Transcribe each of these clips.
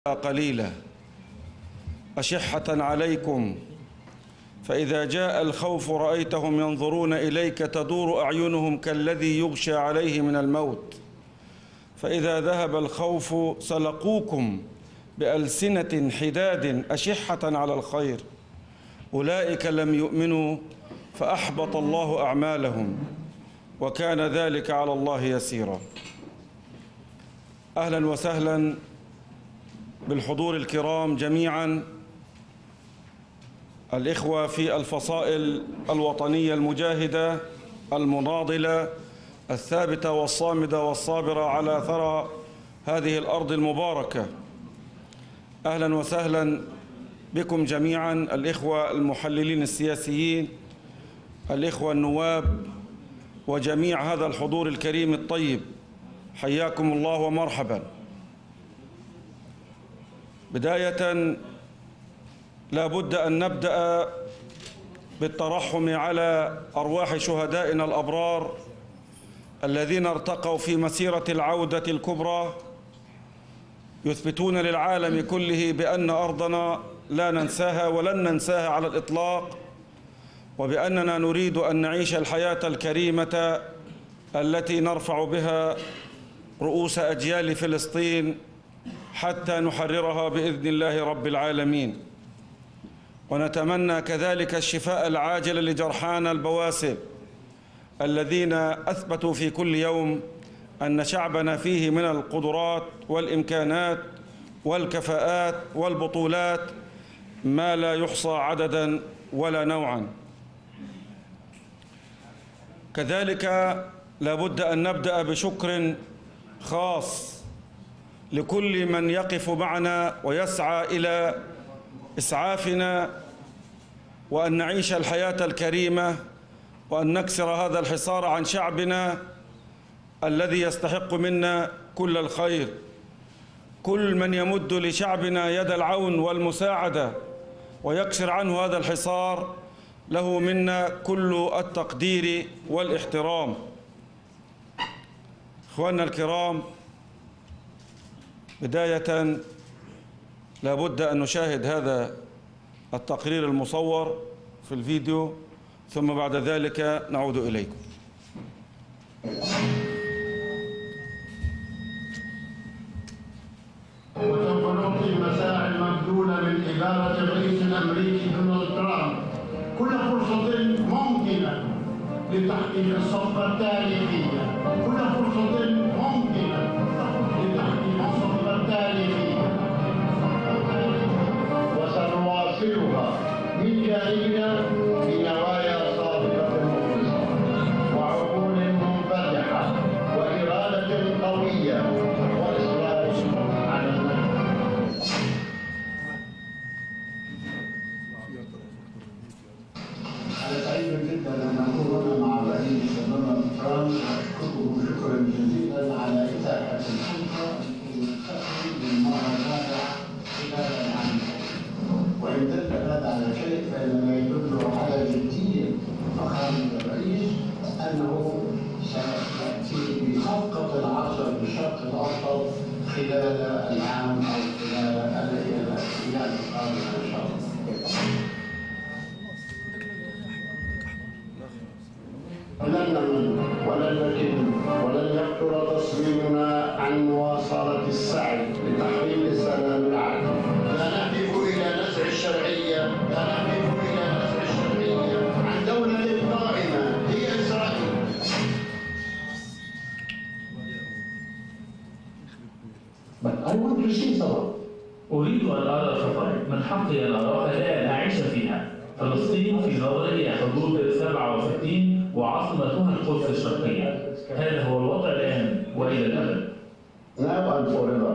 قليلة أشحة عليكم فإذا جاء الخوف رأيتهم ينظرون إليك تدور أعينهم كالذي يغشى عليه من الموت فإذا ذهب الخوف سلقوكم بألسنة حداد أشحة على الخير أولئك لم يؤمنوا فأحبط الله أعمالهم وكان ذلك على الله يسيرا. أهلا وسهلا بالحضور الكرام جميعا، الإخوة في الفصائل الوطنية المجاهدة المناضلة الثابتة والصامدة والصابرة على ثرى هذه الأرض المباركة. أهلا وسهلا بكم جميعا، الإخوة المحللين السياسيين، الإخوة النواب، وجميع هذا الحضور الكريم الطيب، حياكم الله ومرحبا. بداية لا بد أن نبدأ بالترحم على أرواح شهدائنا الأبرار الذين ارتقوا في مسيرة العودة الكبرى، يثبتون للعالم كله بأن أرضنا لا ننساها ولن ننساها على الإطلاق، وبأننا نريد أن نعيش الحياة الكريمة التي نرفع بها رؤوس أجيال فلسطين حتى نحررها بإذن الله رب العالمين. ونتمنى كذلك الشفاء العاجل لجرحانا البواسل الذين أثبتوا في كل يوم أن شعبنا فيه من القدرات والإمكانات والكفاءات والبطولات ما لا يحصى عددا ولا نوعا. كذلك لا بد أن نبدأ بشكر خاص لكل من يقف معنا ويسعى إلى إسعافنا وأن نعيش الحياة الكريمة وأن نكسر هذا الحصار عن شعبنا الذي يستحق منا كل الخير. كل من يمد لشعبنا يد العون والمساعدة ويكسر عنه هذا الحصار له منا كل التقدير والاحترام. إخواننا الكرام، بداية لا بد أن نشاهد هذا التقرير المصور في الفيديو، ثم بعد ذلك نعود إليكم. وسوف نعطي المساعي المبذولة من إدارة الرئيس الأمريكي دونالد ترامب كل فرصة ممكنة لتحقيق الصفقة التاريخية، كل فرصة ممكنة لتحقيق الصفقة التاريخية، وسنواصلها من جانبنا بنوايا صادقة مخلصة وعقول منفتحة وإرادة قوية وإصرار على النجاح. أنا سعيد جدا أن أكون هنا مع الرئيس دونالد ترامب، أشكره شكرا جزيلا على إتاحة الفرصة للمرة الرابعة خلال العام. وإن دل هذا على شيء فإنما يدل على جدية فخامة الرئيس أنه سيأتي بصفقة العصر بالشرق الأوسط خلال العام أو خلال الأيام القادمة إن شاء الله. لن نمل ولن نكل ولن يفتر تصميمنا عن مواصلة السعي لتحقيق السلام العادل. لا نهدف إلى نزع الشرعية، لا نهدف إلى نزع الشرعية عن دولة قائمة هي إسرائيل. أريد أن أرى سفر من حقي أن أراها لا أن أعيش فيها. فلسطين في نظري هي حدود 67 وعاصمتها القدس الشرقية. هذا هو الوضع الآن وإلى الأبد. Now and forever.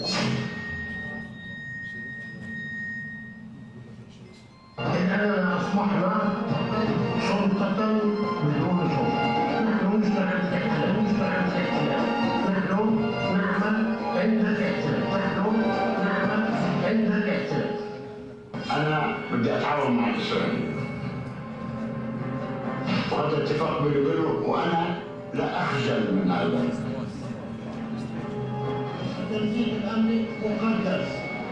إننا أصبحنا سلطة بدون سلطة. نحن نشتغل في الاحتلال، نشتغل في الاحتلال. نحن نعمل عند الاحتلال، نحن نعمل عند الاحتلال. أنا بدي أتعاون مع إسرائيل. وهذا اتفاق بيني وبينه، وأنا لا أخجل من هذا. التنسيق الأمني مقدس.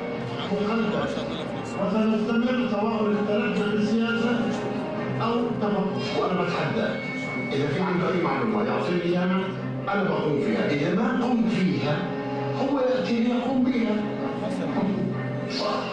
مقدس وسنستمر سواء اختلفنا في السياسة أو تفق. وأنا بتحدى إذا في عنده أي معلومة يعطيني إياها أنا بقوم فيها، إذا ما قمت فيها هو يأتي يقوم بها. صح.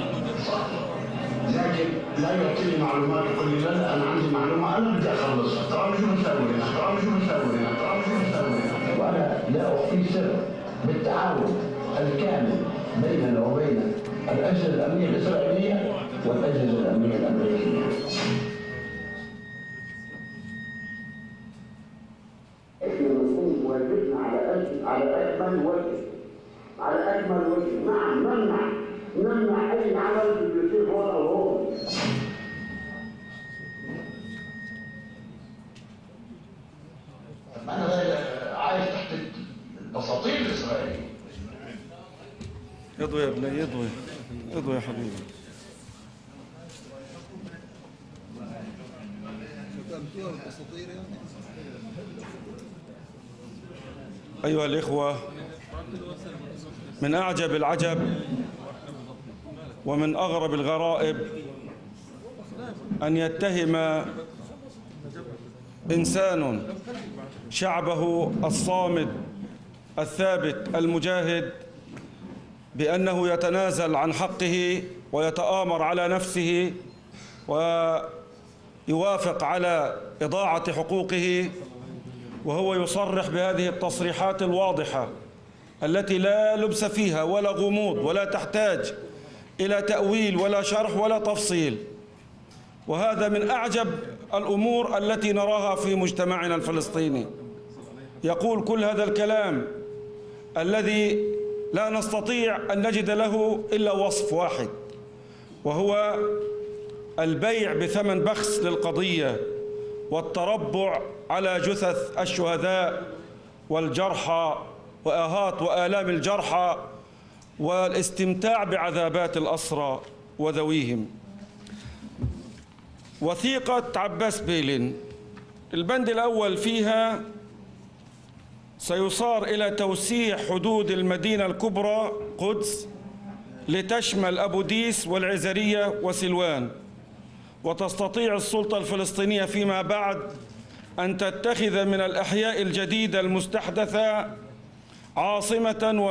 لكن لا يعطيني معلومات يقول لي لا أنا عندي معلومة أنا بدي أخلصها، ترى شو بسوي هنا، ترى شو بسوي هنا، ترى شو بسوي هنا. وأنا لا أخفي سر بالتعاون الكامل بيننا وبين الأجهزة الأمنية الإسرائيلية والأجهزة الأمنية الأمريكية. إحنا نقوم واجبنا على أكمل وجه، نعم نمنع أي عمل بيصير هون أو هون. أنا عايش تحت الأساطير الإسرائيلية. اضوي يا ابني، اضوي يا حبيبي. أيها الإخوة، من أعجب العجب ومن أغرب الغرائب أن يتهم إنسان شعبه الصامد الثابت المجاهد بأنه يتنازل عن حقه ويتآمر على نفسه ويوافق على إضاعة حقوقه، وهو يصرح بهذه التصريحات الواضحة التي لا لبس فيها ولا غموض ولا تحتاج إلى تأويل ولا شرح ولا تفصيل. وهذا من أعجب الأمور التي نراها في مجتمعنا الفلسطيني. يقول كل هذا الكلام الذي لا نستطيع أن نجد له إلا وصف واحد، وهو البيع بثمن بخس للقضية والتربع على جثث الشهداء والجرحى وآهات وآلام الجرحى والاستمتاع بعذابات الأسرى وذويهم. وثيقة عباس بيلين البند الأول فيها سيصار إلى توسيع حدود المدينة الكبرى قدس لتشمل أبو ديس والعزرية وسلوان، وتستطيع السلطة الفلسطينية فيما بعد أن تتخذ من الأحياء الجديدة المستحدثة عاصمة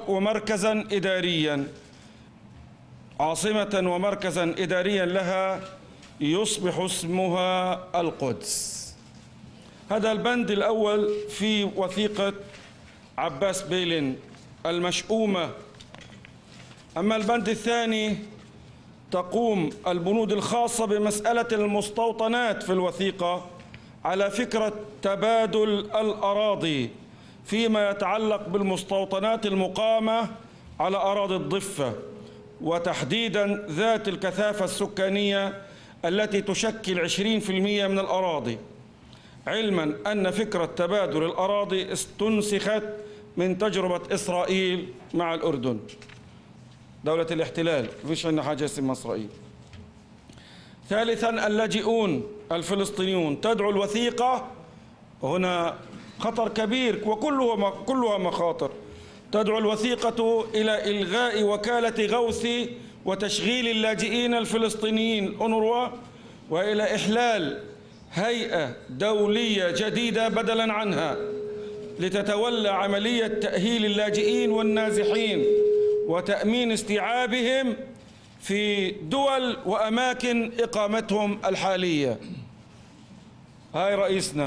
ومركزا إداريا لها يصبح اسمها القدس. هذا البند الأول في وثيقة عباس بيلين المشؤومة. أما البند الثاني تقوم البنود الخاصة بمسألة المستوطنات في الوثيقة على فكرة تبادل الأراضي فيما يتعلق بالمستوطنات المقامة على أراضي الضفة، وتحديدا ذات الكثافة السكانية التي تشكل 20% من الأراضي، علما أن فكرة تبادل الأراضي استنسخت من تجربة إسرائيل مع الأردن، دولة الاحتلال، فيش عندنا حاجة اسمها إسرائيل. ثالثا اللاجئون الفلسطينيون تدعو الوثيقة، هنا خطر كبير وكلها مخاطر، تدعو الوثيقة إلى إلغاء وكالة غوث وتشغيل اللاجئين الفلسطينيين أونروا، وإلى إحلال هيئة دولية جديدة بدلا عنها لتتولى عملية تأهيل اللاجئين والنازحين وتأمين استيعابهم في دول وأماكن إقامتهم الحالية. هاي رئيسنا.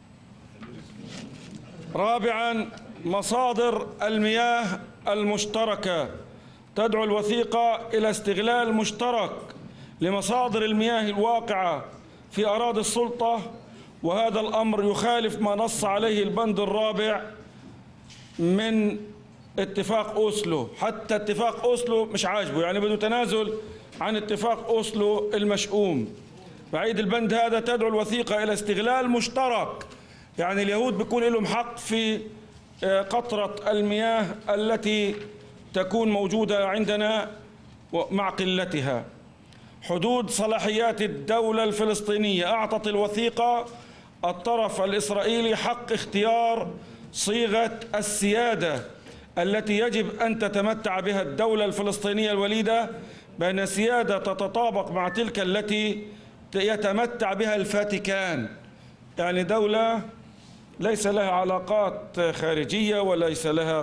رابعا مصادر المياه المشتركة، تدعو الوثيقة إلى استغلال مشترك لمصادر المياه الواقعة في أراضي السلطة، وهذا الأمر يخالف ما نص عليه البند الرابع من اتفاق أوسلو. حتى اتفاق أوسلو مش عاجبه، يعني بده تنازل عن اتفاق أوسلو المشؤوم. بعيد البند هذا تدعو الوثيقة إلى استغلال مشترك، يعني اليهود بيكون لهم حق في قطرة المياه التي تكون موجودة عندنا مع قلتها. حدود صلاحيات الدولة الفلسطينية، أعطت الوثيقة الطرف الإسرائيلي حق اختيار صيغة السيادة التي يجب أن تتمتع بها الدولة الفلسطينية الوليدة، بأن سيادة تتطابق مع تلك التي يتمتع بها الفاتيكان، يعني دولة ليس لها علاقات خارجية وليس لها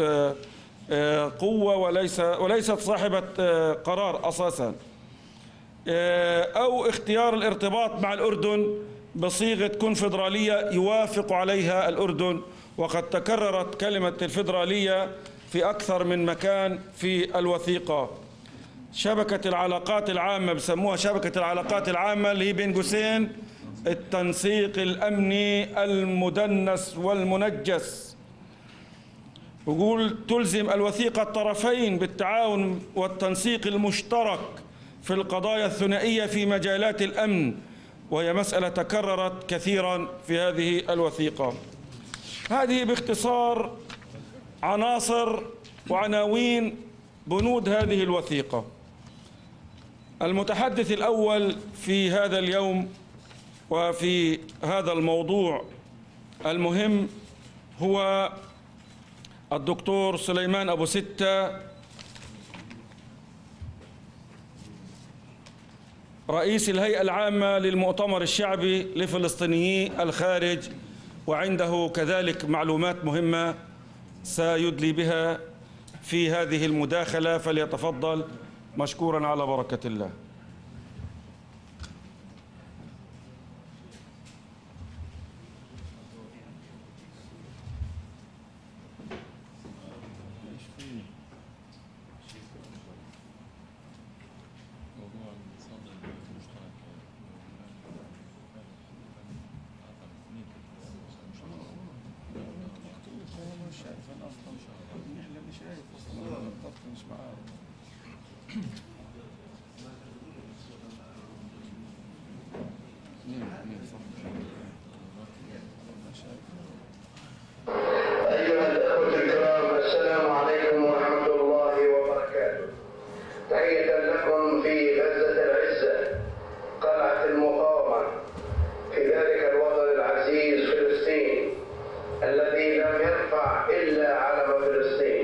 قوة وليست صاحبة قرار أساسا، أو اختيار الارتباط مع الأردن بصيغة كونفدرالية يوافق عليها الأردن، وقد تكررت كلمة الفيدرالية في أكثر من مكان في الوثيقة. شبكة العلاقات العامة بسموها شبكة العلاقات العامة، اللي هي بين قوسين التنسيق الأمني المدنس والمنجس. ويقول تلزم الوثيقة الطرفين بالتعاون والتنسيق المشترك في القضايا الثنائية في مجالات الأمن، وهي مسألة تكررت كثيرا في هذه الوثيقة. هذه باختصار عناصر وعناوين بنود هذه الوثيقة. المتحدث الأول في هذا اليوم وفي هذا الموضوع المهم هو الدكتور سليمان أبو ستة، رئيس الهيئة العامة للمؤتمر الشعبي لفلسطينيي الخارج، وعنده كذلك معلومات مهمة سيدلي بها في هذه المداخلة، فليتفضل مشكورا على بركة الله. أيها الأخوة الكرام، السلام عليكم ورحمة الله وبركاته. تحية لكم في غزة العزة، قلعة المقاومة، في ذلك الوطن العزيز فلسطين الذي لم يرفع إلا علم فلسطين.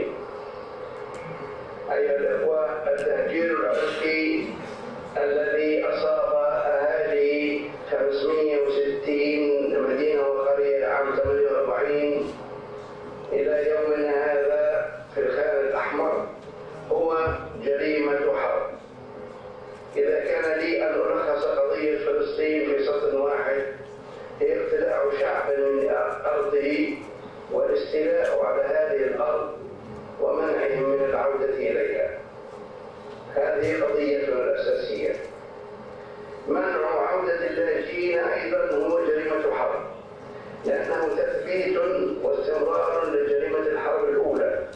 أيها الأخوة، التهجير العرقي الذي أصاب أهالي 560 مدينة وقرية عام 48 إلى يومنا هذا في الخان الأحمر هو جريمة حرب. إذا كان لي أن ألخص قضية فلسطين في سطر واحد، هي اقتلاع شعب من أرضه والاستيلاء على هذه الأرض ومنعهم من العودة إليها. هذه قضيتنا الأساسية. منع عودة اللاجئين أيضا هو جريمة حرب، لأنه تثبيت واستمرار لجريمة الحرب الأولى.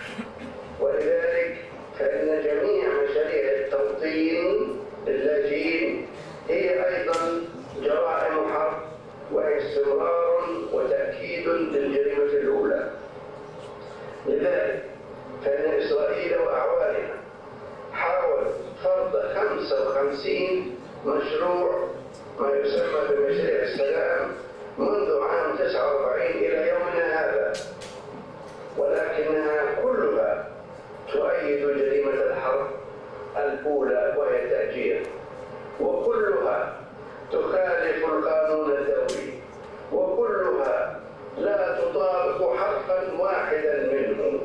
ولذلك فإن جميع مشاريع التوطين للاجئين هي أيضا جرائم حرب، وهي استمرار وتأكيد للجريمة الأولى. لذلك فإن إسرائيل وأعوانها حاولت فرض 55 مشروع ما يسمى بمشاريع السلام منذ عام 49 إلى يومنا هذا، ولكنها كلها تؤيد جريمة الحرب الأولى وهي التأجير، وكلها تخالف القانون الدولي، وكلها لا تطابق حرفا واحدا منه.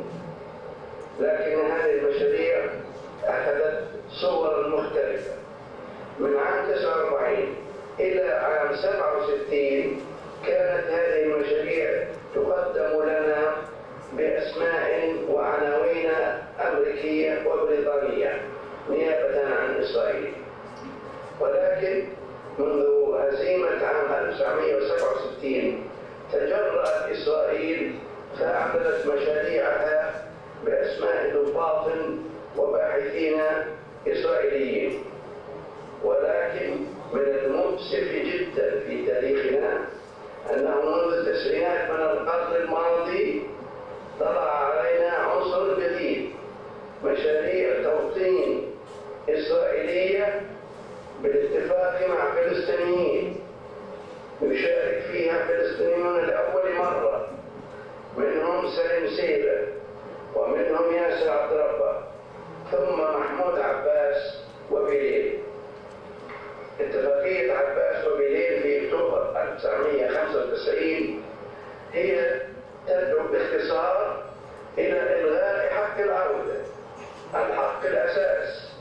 لكن هذه المشاريع أخذت صورا مختلفة. من عام 49 إلى عام 67 كانت هذه المشاريع تقدم لنا بأسماء وعناوين أمريكية وبريطانية نيابة عن إسرائيل. ولكن منذ هزيمة عام 1967 تجرأت إسرائيل فأعلنت مشاريعها بأسماء ضباط وباحثين إسرائيليين. ولكن من المؤسف جدا في تاريخنا أنه منذ التسعينات من القرن الماضي طلع علينا عنصر جديد، مشاريع توطين إسرائيلية بالاتفاق مع فلسطينيين يشارك فيها فلسطينيون لأول مرة، منهم سليم سيبة ومنهم ياسر عبد ربه، ثم محمود عباس وبيلين. اتفاقية عباس وبيلين في أكتوبر 1995 هي تدعو باختصار إلى إلغاء حق العودة، الحق الأساس،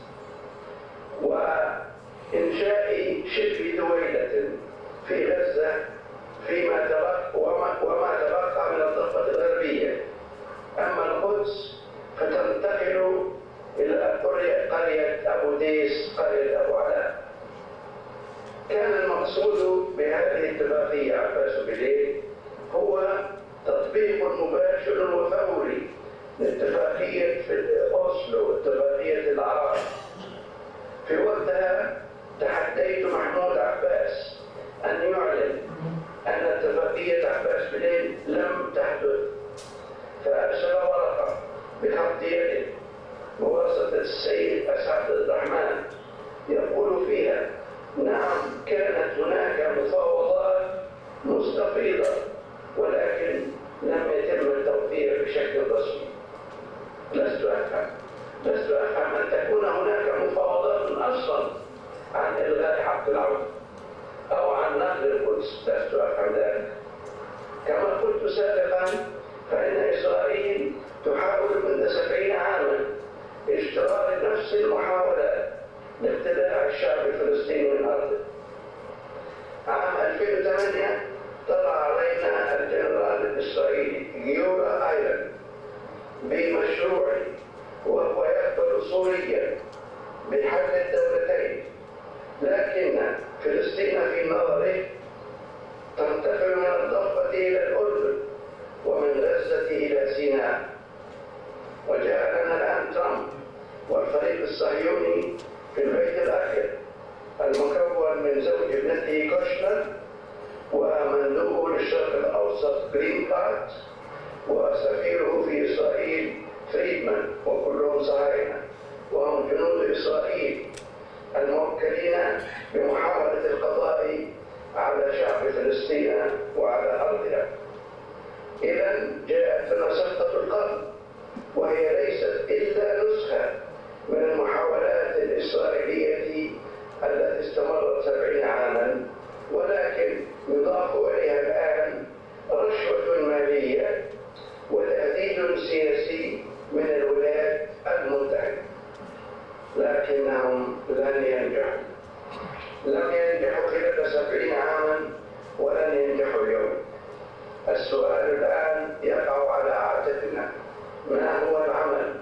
وإنشاء شبه دويلة في غزة فيما تبقى وما تبقى من الضفة الغربية. أما القدس فتنتقل إلى قرية أبو ديس، قرية أبو علاء. كان المقصود بهذه الاتفاقية عباس وبيلين هو تطبيق مباشر وفوري لاتفاقية أوسلو، اتفاقية العراق. في وقتها تحديت محمود عباس أن يعلن أن اتفاقية عباس وبيلين لم تحدث، فأرسل ورقة بخط يده بواسطة السيد أسعد الرحمن يقول فيها: نعم، كانت هناك مفاوضات مستفيضة ولكن لم يتم التوفير بشكل رسمي. لست أفهم أن تكون هناك مفاوضات أصلا عن إلغاء حق العودة أو عن نقل القدس، لست أفهم ذلك. كما قلت سابقا فإن إسرائيل تحاول منذ 70 عاما اشتراك نفس المحاولات لابتلاع الشعب الفلسطيني من أرضه. عام 2008 طلع علينا الجنرال الإسرائيلي جيورا أيلن بمشروع وهو يقبل صوريا بحل الدولتين، لكن فلسطين في نظره تنتقل من الضفة إلى الأردن ومن غزة إلى سيناء. وجاء لنا الآن ترامب والفريق الصهيوني في البيت الأخير المكون من زوج ابنته كوشنر ومندوبه للشرق الأوسط جرين كارت وسفيره في إسرائيل فريدمان، وكلهم صهاينة وهم جنود إسرائيل الموكلين بمحاولة القضاء على شعب فلسطين وعلى أرضها. إذن جاءت لنا سقطة القرن، وهي ليست إلا نسخة من المحاولات الإسرائيلية التي استمرت 70 عاما، ولكن يضاف إليها الآن رشوة مالية وتهديد سياسي من الولايات المتحدة. لكنهم لن ينجحوا، لم ينجحوا خلال 70 عاما ولن ينجحوا اليوم. السؤال الآن يقع على عاتقنا: ما هو العمل؟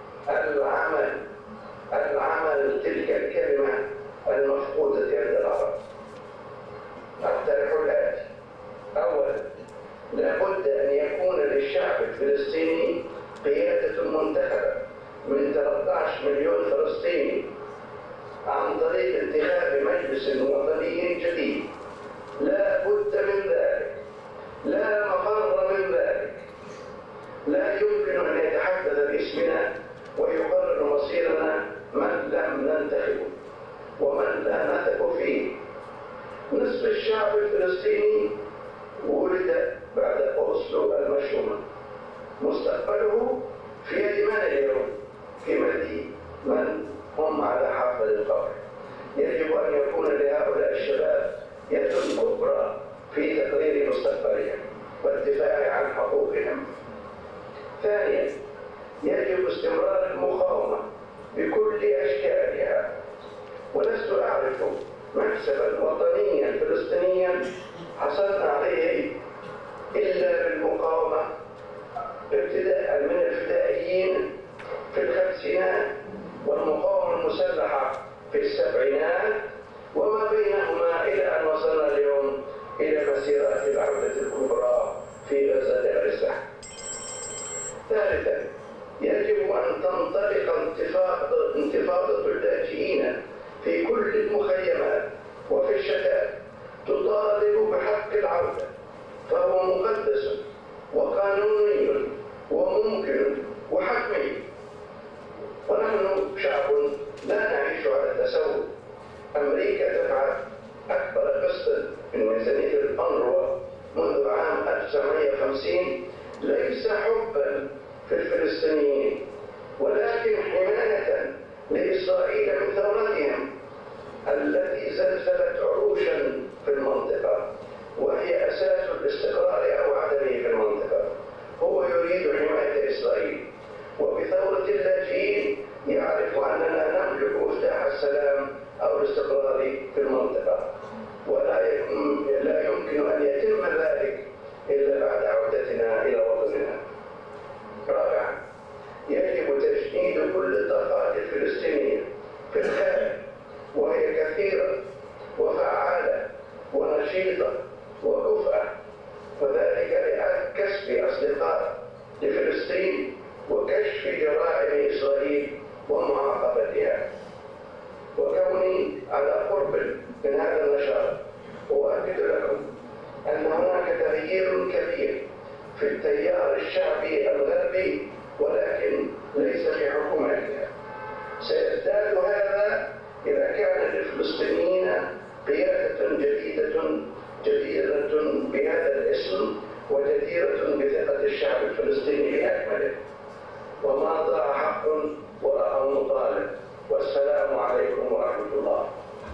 العمل تلك الكلمة المفقودة عند العرب. أقترح الآتي: أولا، لابد أن يكون للشعب الفلسطيني قيادة منتخبة من 13 مليون فلسطيني عن طريق انتخاب مجلس وطني جديد. لا بد من ذلك، لا مفر من ذلك. لا يمكن أن يتحدث باسمنا ويقرر مصيرنا من لم ننتخبه ومن لا نثق فيه. نصف الشعب الفلسطيني ولد بعد أوسلو المشؤومة، مستقبله في يد من اليوم؟ في يد من هم على حافل القبر. يجب أن يكون لهؤلاء الشباب يد كبرى في تقرير مستقبلهم والدفاع عن حقوقهم. ثانيا، يجب استمرار المقاومة بكل أشكالها، ولست أعرف مكسبا وطنيا فلسطينيا حصلنا عليه إلا بالمقاومة، ابتداء من الفدائيين في الخمسينات والمقاومة المسلحة في السبعينات وما بينهما إلى أن وصلنا اليوم إلى مسيرات العودة الكبرى في غزة العزة. ثالثا، يجب أن تنطلق انتفاضة اللاجئين في كل المخيمات وفي الشتات تطالب بحق العودة، فهو مقدس وقانوني وممكن وحتمي. ونحن شعب لا نعيش على التسول. أمريكا دفعت أكبر قسط من ميزانية الأنروا منذ عام 1950 ليس حبا في الفلسطينيين أو الاستقرار في المنطقة، لا يمكن أن يتم ذلك إلا بعد عودتنا إلى وطننا. رابعا، يجب تجنيد كل الطاقات الفلسطينية في الخارج، وهي كثيرة وفعالة ونشيطة وكفءة، وذلك لكسب أصدقاء لفلسطين وكشف جرائم إسرائيل ومعاقبتها. وكوني على قرب من هذا النشاط أؤكد لكم أن هناك تغيير كبير في التيار الشعبي الغربي، ولكن ليس في حكومتها. سيزداد هذا إذا كان للفلسطينيين قيادة جديرة بهذا الاسم وجديرة بثقة الشعب الفلسطيني بأكمله. وما ضاع حق وراءه مطالب. والسلام عليكم ورحمة الله.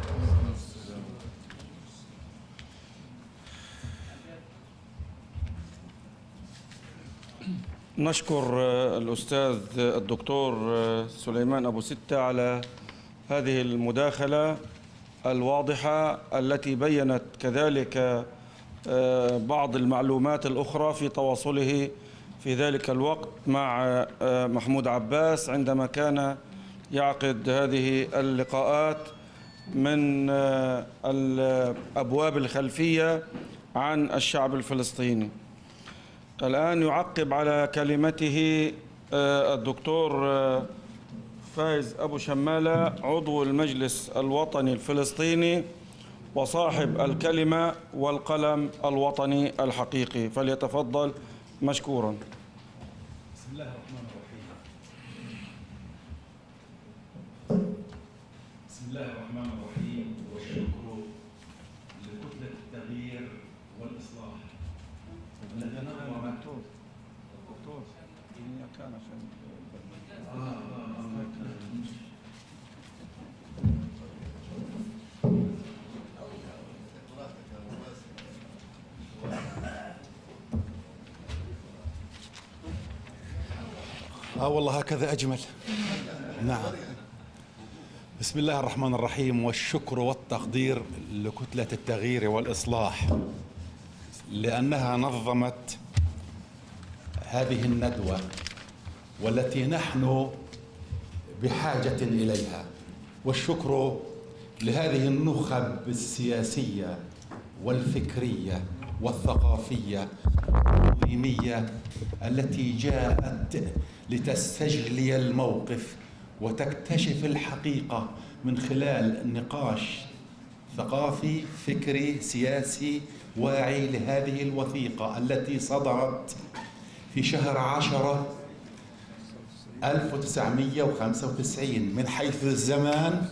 نشكر الأستاذ الدكتور سليمان أبو ستة على هذه المداخلة الواضحة التي بيّنت كذلك بعض المعلومات الأخرى في تواصله في ذلك الوقت مع محمود عباس عندما كان يعقد هذه اللقاءات من الأبواب الخلفية عن الشعب الفلسطيني. الآن يعقب على كلمته الدكتور فايز أبو شمالة عضو المجلس الوطني الفلسطيني وصاحب الكلمة والقلم الوطني الحقيقي، فليتفضل مشكورا. بسم الله الرحمن الرحيم. بسم الله الرحمن الرحيم، والشكر لكتلة التغيير والإصلاح التي نظمت والله هكذا أجمل. نعم. بسم الله الرحمن الرحيم، والشكر والتقدير لكتلة التغيير والإصلاح لأنها نظمت هذه الندوة والتي نحن بحاجة إليها، والشكر لهذه النخب السياسية والفكرية والثقافية والإقليمية التي جاءت لتستجلي الموقف وتكتشف الحقيقة من خلال نقاش ثقافي فكري سياسي واعي لهذه الوثيقة التي صدرت في شهر 10 1995 من حيث الزمان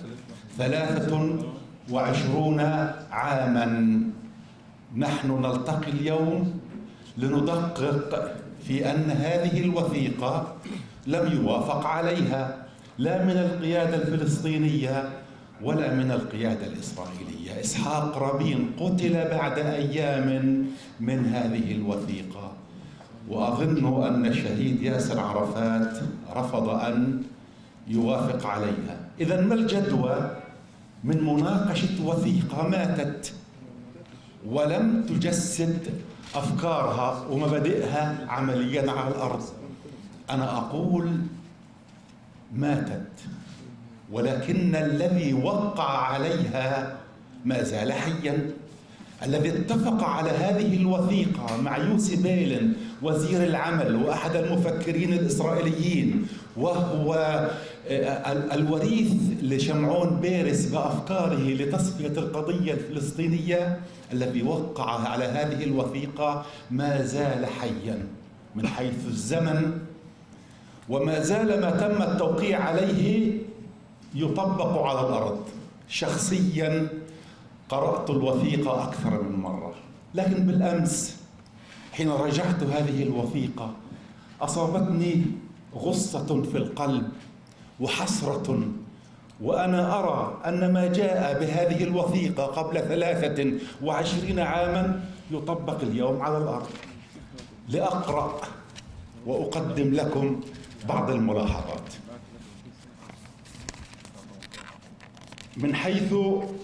23 عاما. نحن نلتقي اليوم لندقق في أن هذه الوثيقة لم يوافق عليها لا من القيادة الفلسطينية ولا من القيادة الإسرائيلية. إسحاق رابين قتل بعد أيام من هذه الوثيقة، وأظن أن الشهيد ياسر عرفات رفض أن يوافق عليها. إذن ما الجدوى من مناقشة وثيقة ماتت ولم تجسد أفكارها ومبادئها عمليا على الأرض؟ أنا أقول ماتت، ولكن الذي وقع عليها ما زال حيا. الذي اتفق على هذه الوثيقة مع يوسي بيلن وزير العمل وأحد المفكرين الإسرائيليين، وهو الوريث لشمعون بيرس بأفكاره لتصفية القضية الفلسطينية، الذي وقع على هذه الوثيقة ما زال حيا من حيث الزمن، وما زال ما تم التوقيع عليه يطبق على الأرض. شخصيا قرأت الوثيقة أكثر من مرة، لكن بالأمس حين رجعت هذه الوثيقة أصابتني غصة في القلب وحسرة، وأنا أرى أن ما جاء بهذه الوثيقة قبل 23 عاما يطبق اليوم على الأرض. لأقرأ وأقدم لكم بعض الملاحظات. من حيث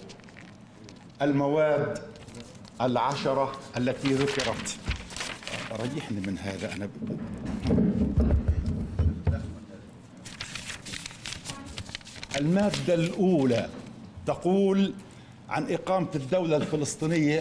المواد العشرة التي ذكرت، ريحني من هذا أنا. المادة الأولى تقول عن إقامة الدولة الفلسطينية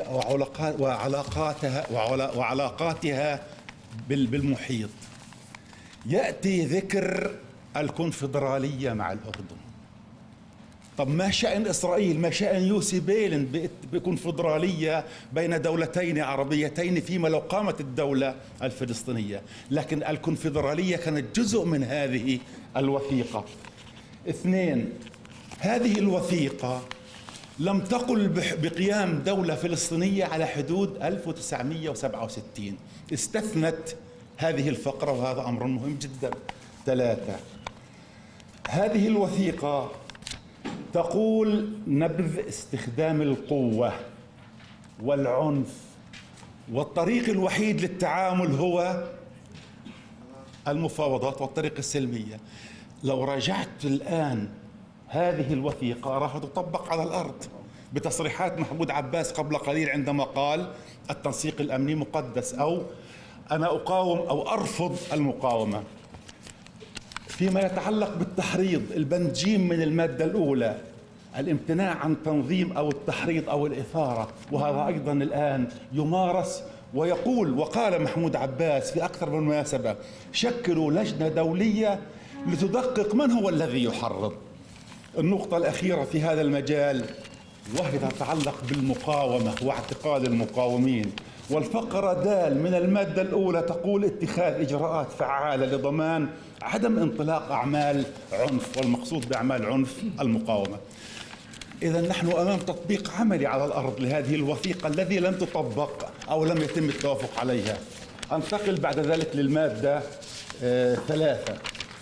وعلاقاتها بالمحيط. يأتي ذكر الكونفدرالية مع الأردن. طب ما شأن إسرائيل، ما شأن يوسي بيلن بكونفدرالية بين دولتين عربيتين فيما لو قامت الدولة الفلسطينية؟ لكن الكونفدرالية كانت جزء من هذه الوثيقة. 2، هذه الوثيقة لم تقل بقيام دولة فلسطينية على حدود 1967، استثنت هذه الفقرة وهذا أمر مهم جدا. 3، هذه الوثيقة تقول نبذ استخدام القوة والعنف، والطريق الوحيد للتعامل هو المفاوضات والطريقة السلمية. لو راجعت الآن هذه الوثيقة راح تطبق على الأرض بتصريحات محمود عباس قبل قليل عندما قال التنسيق الأمني مقدس، أو أنا أقاوم أو أرفض المقاومة. فيما يتعلق بالتحريض، البند ج من المادة الأولى الامتناع عن تنظيم أو التحريض أو الإثارة، وهذا أيضا الآن يمارس. وقال محمود عباس في أكثر من مناسبة شكلوا لجنة دولية لتدقق من هو الذي يحرض. النقطة الأخيرة في هذا المجال وهي تتعلق بالمقاومة واعتقال المقاومين، والفقرة د من المادة الأولى تقول اتخاذ إجراءات فعالة لضمان عدم انطلاق أعمال عنف، والمقصود بأعمال عنف المقاومة. إذا نحن أمام تطبيق عملي على الأرض لهذه الوثيقة الذي لم تطبق أو لم يتم التوافق عليها. أنتقل بعد ذلك للمادة 3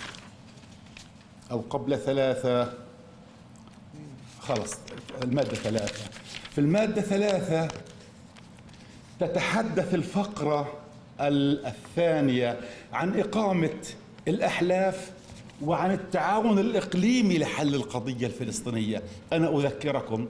أو قبل 3، خلص المادة 3. في المادة 3 تتحدث الفقرة الثانية عن إقامة الأحلاف وعن التعاون الإقليمي لحل القضية الفلسطينية. أنا أذكركم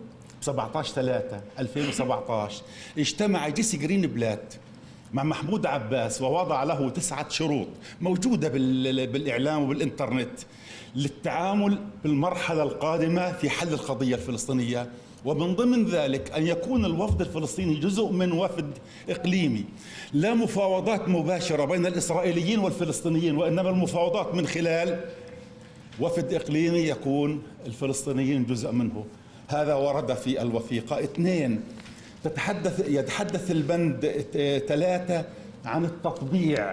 17/3/2017 اجتمع جيسي جرينبلات مع محمود عباس ووضع له 9 شروط موجودة بالإعلام وبالإنترنت للتعامل بالمرحلة القادمة في حل القضية الفلسطينية، ومن ضمن ذلك أن يكون الوفد الفلسطيني جزء من وفد إقليمي، لا مفاوضات مباشرة بين الإسرائيليين والفلسطينيين، وإنما المفاوضات من خلال وفد إقليمي يكون الفلسطينيين جزء منه. هذا ورد في الوثيقة. 2، يتحدث البند 3 عن التطبيع،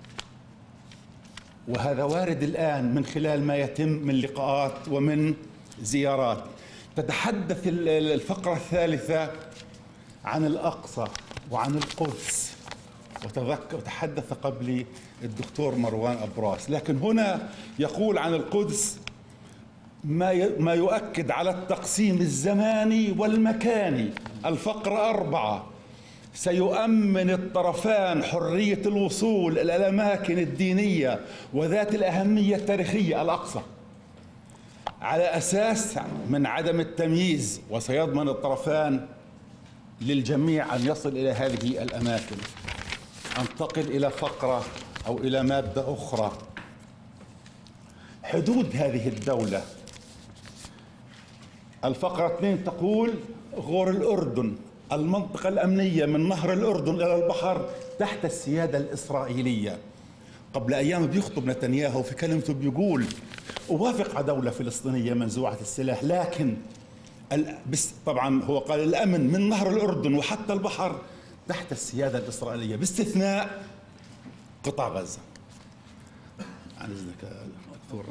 وهذا وارد الآن من خلال ما يتم من لقاءات ومن زيارات. تتحدث الفقرة الثالثة عن الأقصى وعن القدس، وتحدث قبلي الدكتور مروان أبراس، لكن هنا يقول عن القدس ما يؤكد على التقسيم الزماني والمكاني. الفقرة 4 سيؤمن الطرفان حرية الوصول إلى الأماكن الدينية وذات الأهمية التاريخية الأقصى على أساس من عدم التمييز، وسيضمن الطرفان للجميع أن يصل إلى هذه الأماكن. أنتقل إلى فقرة أو إلى مادة أخرى، حدود هذه الدولة. الفقرة 2 تقول غور الأردن، المنطقة الأمنية من نهر الأردن إلى البحر تحت السيادة الإسرائيلية. قبل أيام بيخطب نتنياهو في كلمته بيقول أوافق على دولة فلسطينية منزوعة السلاح، لكن طبعا هو قال الأمن من نهر الأردن وحتى البحر تحت السيادة الإسرائيلية باستثناء قطاع غزة. عن إذنك دكتور.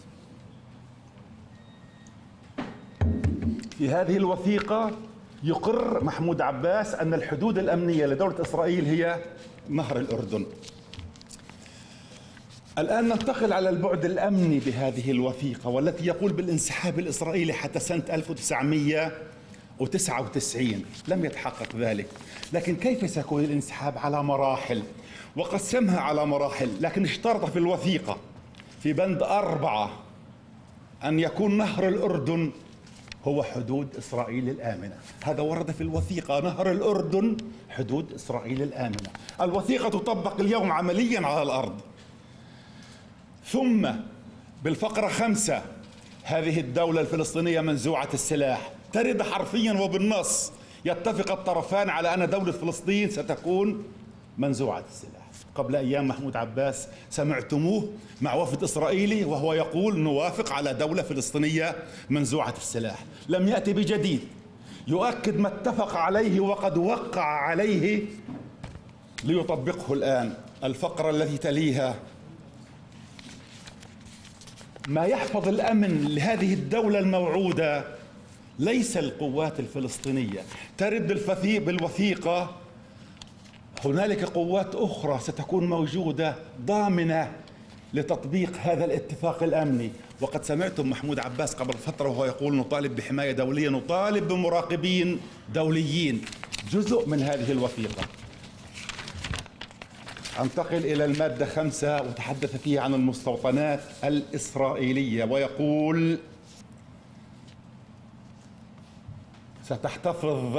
في هذه الوثيقة يقر محمود عباس أن الحدود الأمنية لدولة إسرائيل هي نهر الأردن. الآن ننتقل على البعد الأمني بهذه الوثيقة، والتي يقول بالانسحاب الإسرائيلي حتى سنة 1999. لم يتحقق ذلك، لكن كيف سيكون الانسحاب؟ على مراحل، وقسمها على مراحل، لكن اشترط في الوثيقة في بند 4 أن يكون نهر الأردن هو حدود إسرائيل الآمنة. هذا ورد في الوثيقة، نهر الأردن حدود إسرائيل الآمنة. الوثيقة تطبق اليوم عمليا على الأرض. ثم بالفقرة 5 هذه الدولة الفلسطينية منزوعة السلاح، ترد حرفيا وبالنص يتفق الطرفان على أن دولة فلسطين ستكون منزوعة السلاح. قبل أيام محمود عباس سمعتموه مع وفد إسرائيلي وهو يقول نوافق على دولة فلسطينية منزوعة السلاح. لم يأتي بجديد، يؤكد ما اتفق عليه وقد وقع عليه ليطبقه الآن. الفقرة التي تليها ما يحفظ الأمن لهذه الدولة الموعودة ليس القوات الفلسطينية. ترد بالوثيقة هنالك قوات أخرى ستكون موجودة ضامنة لتطبيق هذا الاتفاق الأمني. وقد سمعتم محمود عباس قبل فترة وهو يقول نطالب بحماية دولية، نطالب بمراقبين دوليين، جزء من هذه الوثيقة. أنتقل إلى المادة 5 وتحدث فيها عن المستوطنات الإسرائيلية، ويقول ستحتفظ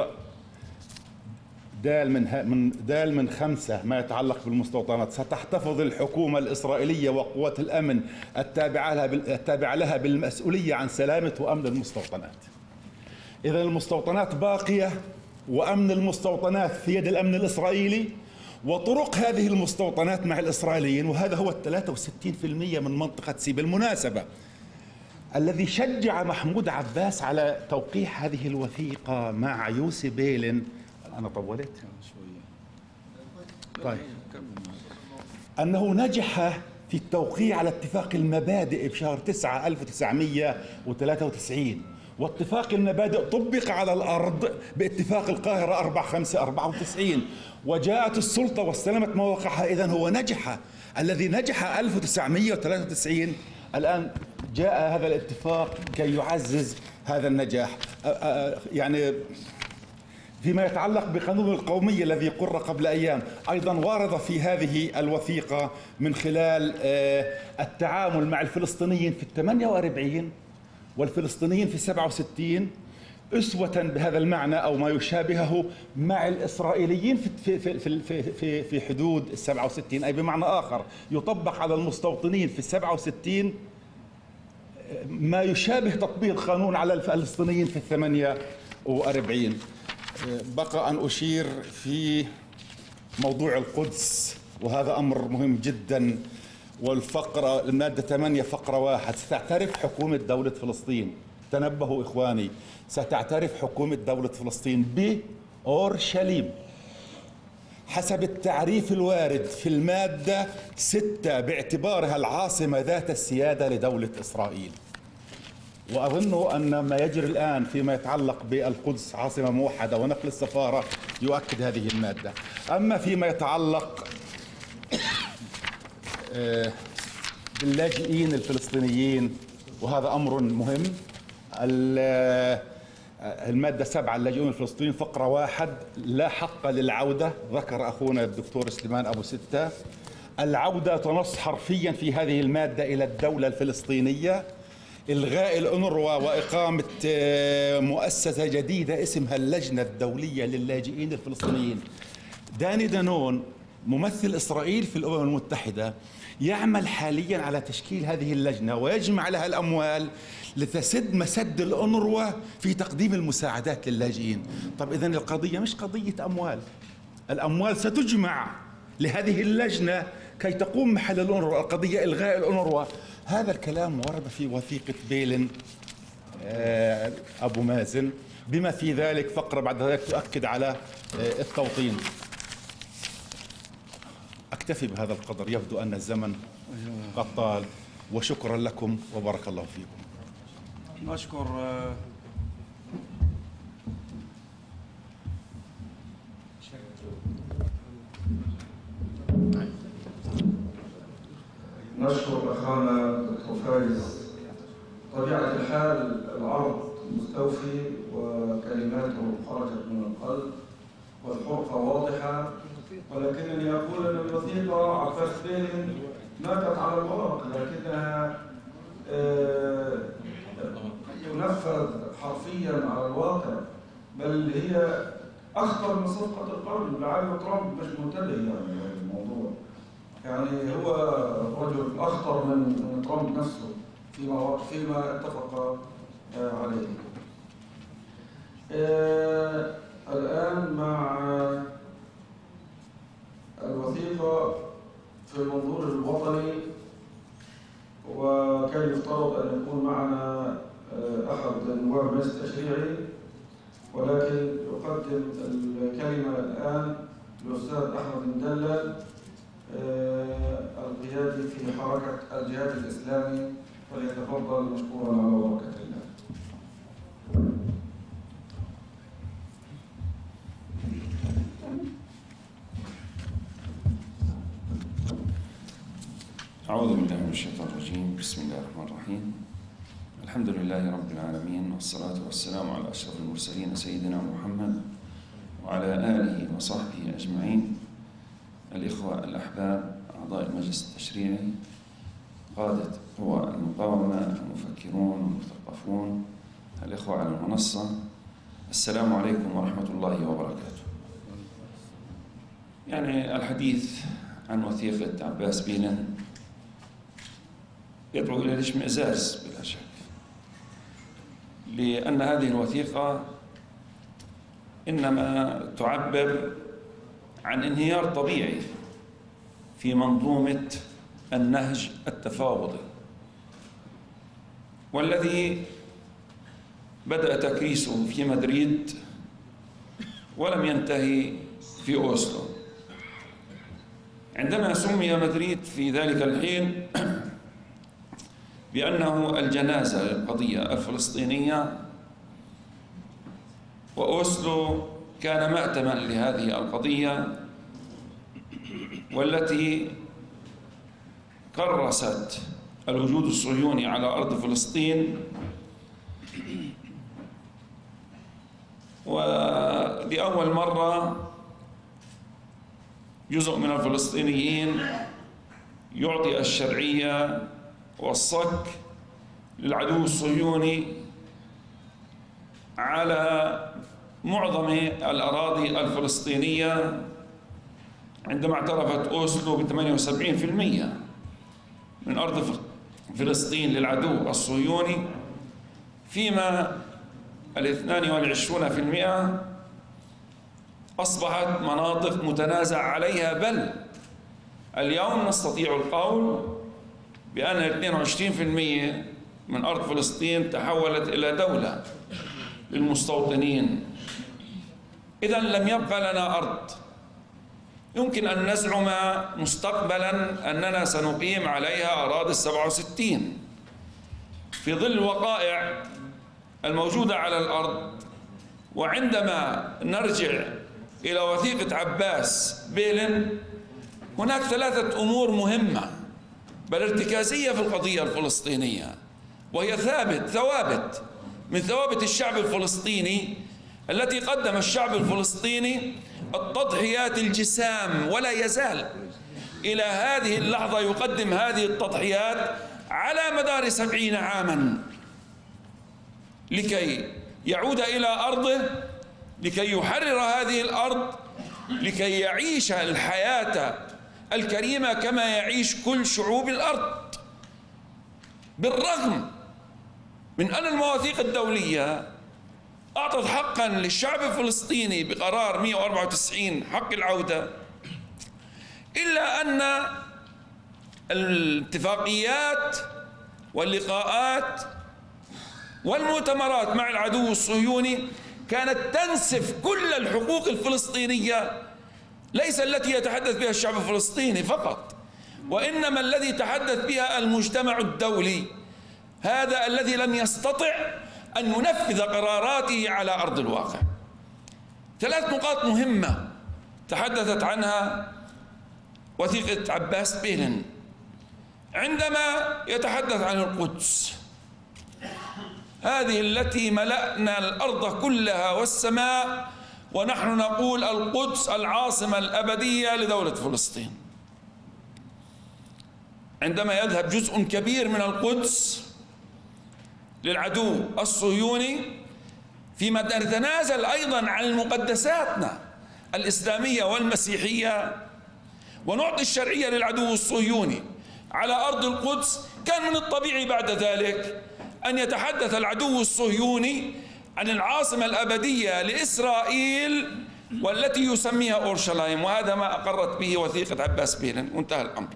دال من 5 ما يتعلق بالمستوطنات. ستحتفظ الحكومة الإسرائيلية وقوات الأمن التابعة لها بالمسؤولية عن سلامة وأمن المستوطنات. إذا المستوطنات باقية وأمن المستوطنات في يد الأمن الإسرائيلي، وطرق هذه المستوطنات مع الإسرائيليين، وهذا هو 63% من منطقة سي. بالمناسبة الذي شجع محمود عباس على توقيع هذه الوثيقة مع يوسي بيلن، أنا طولت طيب، أنه نجح في التوقيع على اتفاق المبادئ بشهر 9 1993، واتفاق المبادئ طبق على الأرض باتفاق القاهرة 4/5/94، وجاءت السلطة واستلمت مواقعها. إذن هو نجح، الذي نجح 1993 الآن جاء هذا الاتفاق كي يعزز هذا النجاح. يعني فيما يتعلق بقانون القومية الذي قرر قبل أيام، أيضا ورد في هذه الوثيقة من خلال التعامل مع الفلسطينيين في 48 والفلسطينيين في 67 أسوة بهذا المعنى أو ما يشابهه مع الإسرائيليين في حدود 67، أي بمعنى آخر يطبق على المستوطنين في 67 ما يشابه تطبيق قانون على الفلسطينيين في 48. بقى أن أشير في موضوع القدس، وهذا أمر مهم جدا. والفقرة المادة 8 فقرة 1 ستعترف حكومة دولة فلسطين، تنبهوا إخواني، ستعترف حكومة دولة فلسطين بأورشليم حسب التعريف الوارد في المادة 6 باعتبارها العاصمة ذات السيادة لدولة إسرائيل. وأظن أن ما يجري الآن فيما يتعلق بالقدس عاصمة موحدة ونقل السفارة يؤكد هذه المادة. أما فيما يتعلق باللاجئين الفلسطينيين، وهذا أمر مهم، المادة 7 اللاجئون الفلسطينيين فقرة 1 لا حق للعودة، ذكر أخونا الدكتور سليمان أبو ستة. العودة تنص حرفيا في هذه المادة إلى الدولة الفلسطينية، إلغاء الأونروا وإقامة مؤسسة جديدة اسمها اللجنة الدولية للاجئين الفلسطينيين. داني دانون ممثل إسرائيل في الأمم المتحدة يعمل حاليا على تشكيل هذه اللجنة ويجمع لها الأموال لتسد مسد الأونروا في تقديم المساعدات للاجئين. طب إذن القضية مش قضية أموال، الأموال ستجمع لهذه اللجنة كي تقوم محل الأونروا، القضية إلغاء الأونروا. هذا الكلام ورد في وثيقة بيلن أبو مازن، بما في ذلك فقرة بعد ذلك تؤكد على التوطين. أكتفي بهذا القدر، يبدو أن الزمن قد طال، وشكرا لكم وبارك الله فيكم. نشكر أخانا دكتور فايز. طبيعة الحال العرض مستوفي وكلماته خرجت من القلب والحرقة واضحة، ولكنني أقول أن الوثيقة عباس بيلن ماتت على الورق، لكنها تنفذ حرفيا على الواقع، بل هي أخطر من صفقة القرن. لعل ترامب مش منتبه يعني الموضوع، يعني هو رجل أخطر من ترامب نفسه فيما اتفق عليه. الآن مع الوثيقة في المنظور الوطني، وكان يفترض أن يكون معنا أحد نواب المجلس التشريعي، ولكن يقدم الكلمة الآن الأستاذ أحمد مدلل القيادي في حركة الجهاد الإسلامي، فليتفضل مشكورا على بركة الله. أعوذ بالله من الشيطان الرجيم. بسم الله الرحمن الرحيم. الحمد لله رب العالمين، والصلاة والسلام على أشرف المرسلين سيدنا محمد وعلى آله وصحبه أجمعين. الإخوة الأحباب أعضاء المجلس التشريعي، قادة هو المقاومة، المفكرون والمثقفون، الإخوة على المنصة، السلام عليكم ورحمة الله وبركاته. يعني الحديث عن وثيقة عباس بيلن يدعو إلى الاشمئزاز بلا شك، لأن هذه الوثيقة إنما تعبر عن انهيار طبيعي في منظومة النهج التفاوضي، والذي بدأ تكريسه في مدريد ولم ينتهي في أوسلو. عندما سمي مدريد في ذلك الحين بأنه الجنازة للقضية الفلسطينية، وأوسلو كان مأتما لهذه القضية، والتي كرست الوجود الصهيوني على أرض فلسطين، ولأول مرة جزء من الفلسطينيين يعطي الشرعية والصك للعدو الصهيوني على معظم الأراضي الفلسطينية، عندما اعترفت أوسلو ب 78% من أرض فلسطين للعدو الصهيوني، فيما 22% أصبحت مناطق متنازع عليها. بل اليوم نستطيع القول بأن 22% من أرض فلسطين تحولت إلى دولة للمستوطنين. إذن لم يبقى لنا أرض. يمكن أن نزعم مستقبلا أننا سنقيم عليها أراضي 67 في ظل الوقائع الموجودة على الأرض. وعندما نرجع إلى وثيقة عباس بيلن، هناك 3 أمور مهمة بل ارتكازية في القضية الفلسطينية، وهي ثوابت من ثوابت الشعب الفلسطيني، التي قدم الشعب الفلسطيني التضحيات الجسام، ولا يزال إلى هذه اللحظة يقدم هذه التضحيات على مدار 70 عاما لكي يعود إلى أرضه، لكي يحرر هذه الأرض، لكي يعيش الحياة الكريمة كما يعيش كل شعوب الأرض. بالرغم من أن المواثيق الدولية أعطت حقا للشعب الفلسطيني بقرار 194 حق العودة، إلا أن الاتفاقيات واللقاءات والمؤتمرات مع العدو الصهيوني كانت تنسف كل الحقوق الفلسطينية، ليس التي يتحدث بها الشعب الفلسطيني فقط، وإنما الذي تحدث بها المجتمع الدولي، هذا الذي لم يستطع أن ينفذ قراراته على أرض الواقع. 3 نقاط مهمة تحدثت عنها وثيقة عباس بيلن. عندما يتحدث عن القدس، هذه التي ملأنا الأرض كلها والسماء، ونحن نقول القدس العاصمة الأبدية لدولة فلسطين. عندما يذهب جزء كبير من القدس للعدو الصهيوني، فيما نتنازل أيضا عن مقدساتنا الإسلامية والمسيحية ونعطي الشرعية للعدو الصهيوني على أرض القدس، كان من الطبيعي بعد ذلك أن يتحدث العدو الصهيوني عن العاصمة الأبدية لإسرائيل والتي يسميها أورشليم، وهذا ما أقرت به وثيقة عباس بيلن، وانتهى الأمر.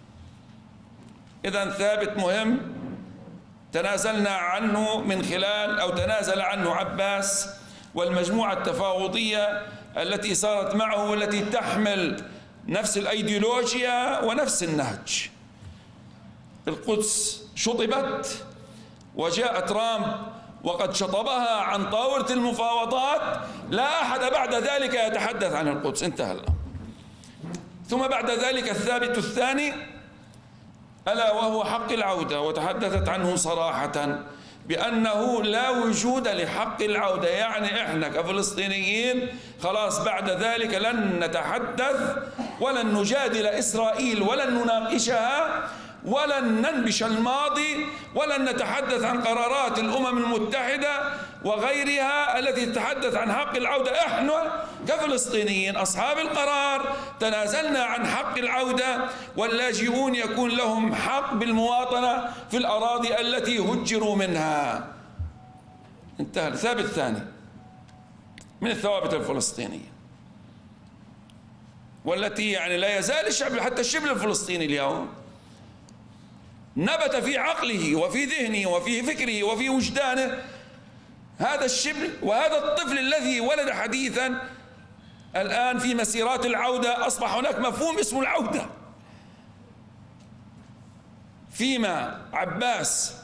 إذن ثابت مهم تنازلنا عنه من خلال، أو تنازل عنه عباس والمجموعة التفاوضية التي صارت معه والتي تحمل نفس الأيديولوجيا ونفس النهج. القدس شطبت وجاء ترامب وقد شطبها عن طاولة المفاوضات، لا أحد بعد ذلك يتحدث عن القدس، انتهى الأمر. ثم بعد ذلك الثابت الثاني ألا وهو حق العودة، وتحدثت عنه صراحة بأنه لا وجود لحق العودة، يعني إحنا كفلسطينيين خلاص بعد ذلك لن نتحدث ولن نجادل إسرائيل ولن نناقشها ولن ننبش الماضي ولن نتحدث عن قرارات الأمم المتحدة وغيرها التي تتحدث عن حق العودة. احنا كفلسطينيين أصحاب القرار تنازلنا عن حق العودة، واللاجئون يكون لهم حق بالمواطنة في الأراضي التي هجروا منها. انتهى. الثابت الثاني من الثوابت الفلسطينية والتي يعني لا يزال الشعب، حتى الشبل الفلسطيني اليوم نبت في عقله وفي ذهنه وفي فكره وفي وجدانه هذا الشبل، وهذا الطفل الذي ولد حديثا الآن في مسيرات العودة أصبح هناك مفهوم اسمه العودة. فيما عباس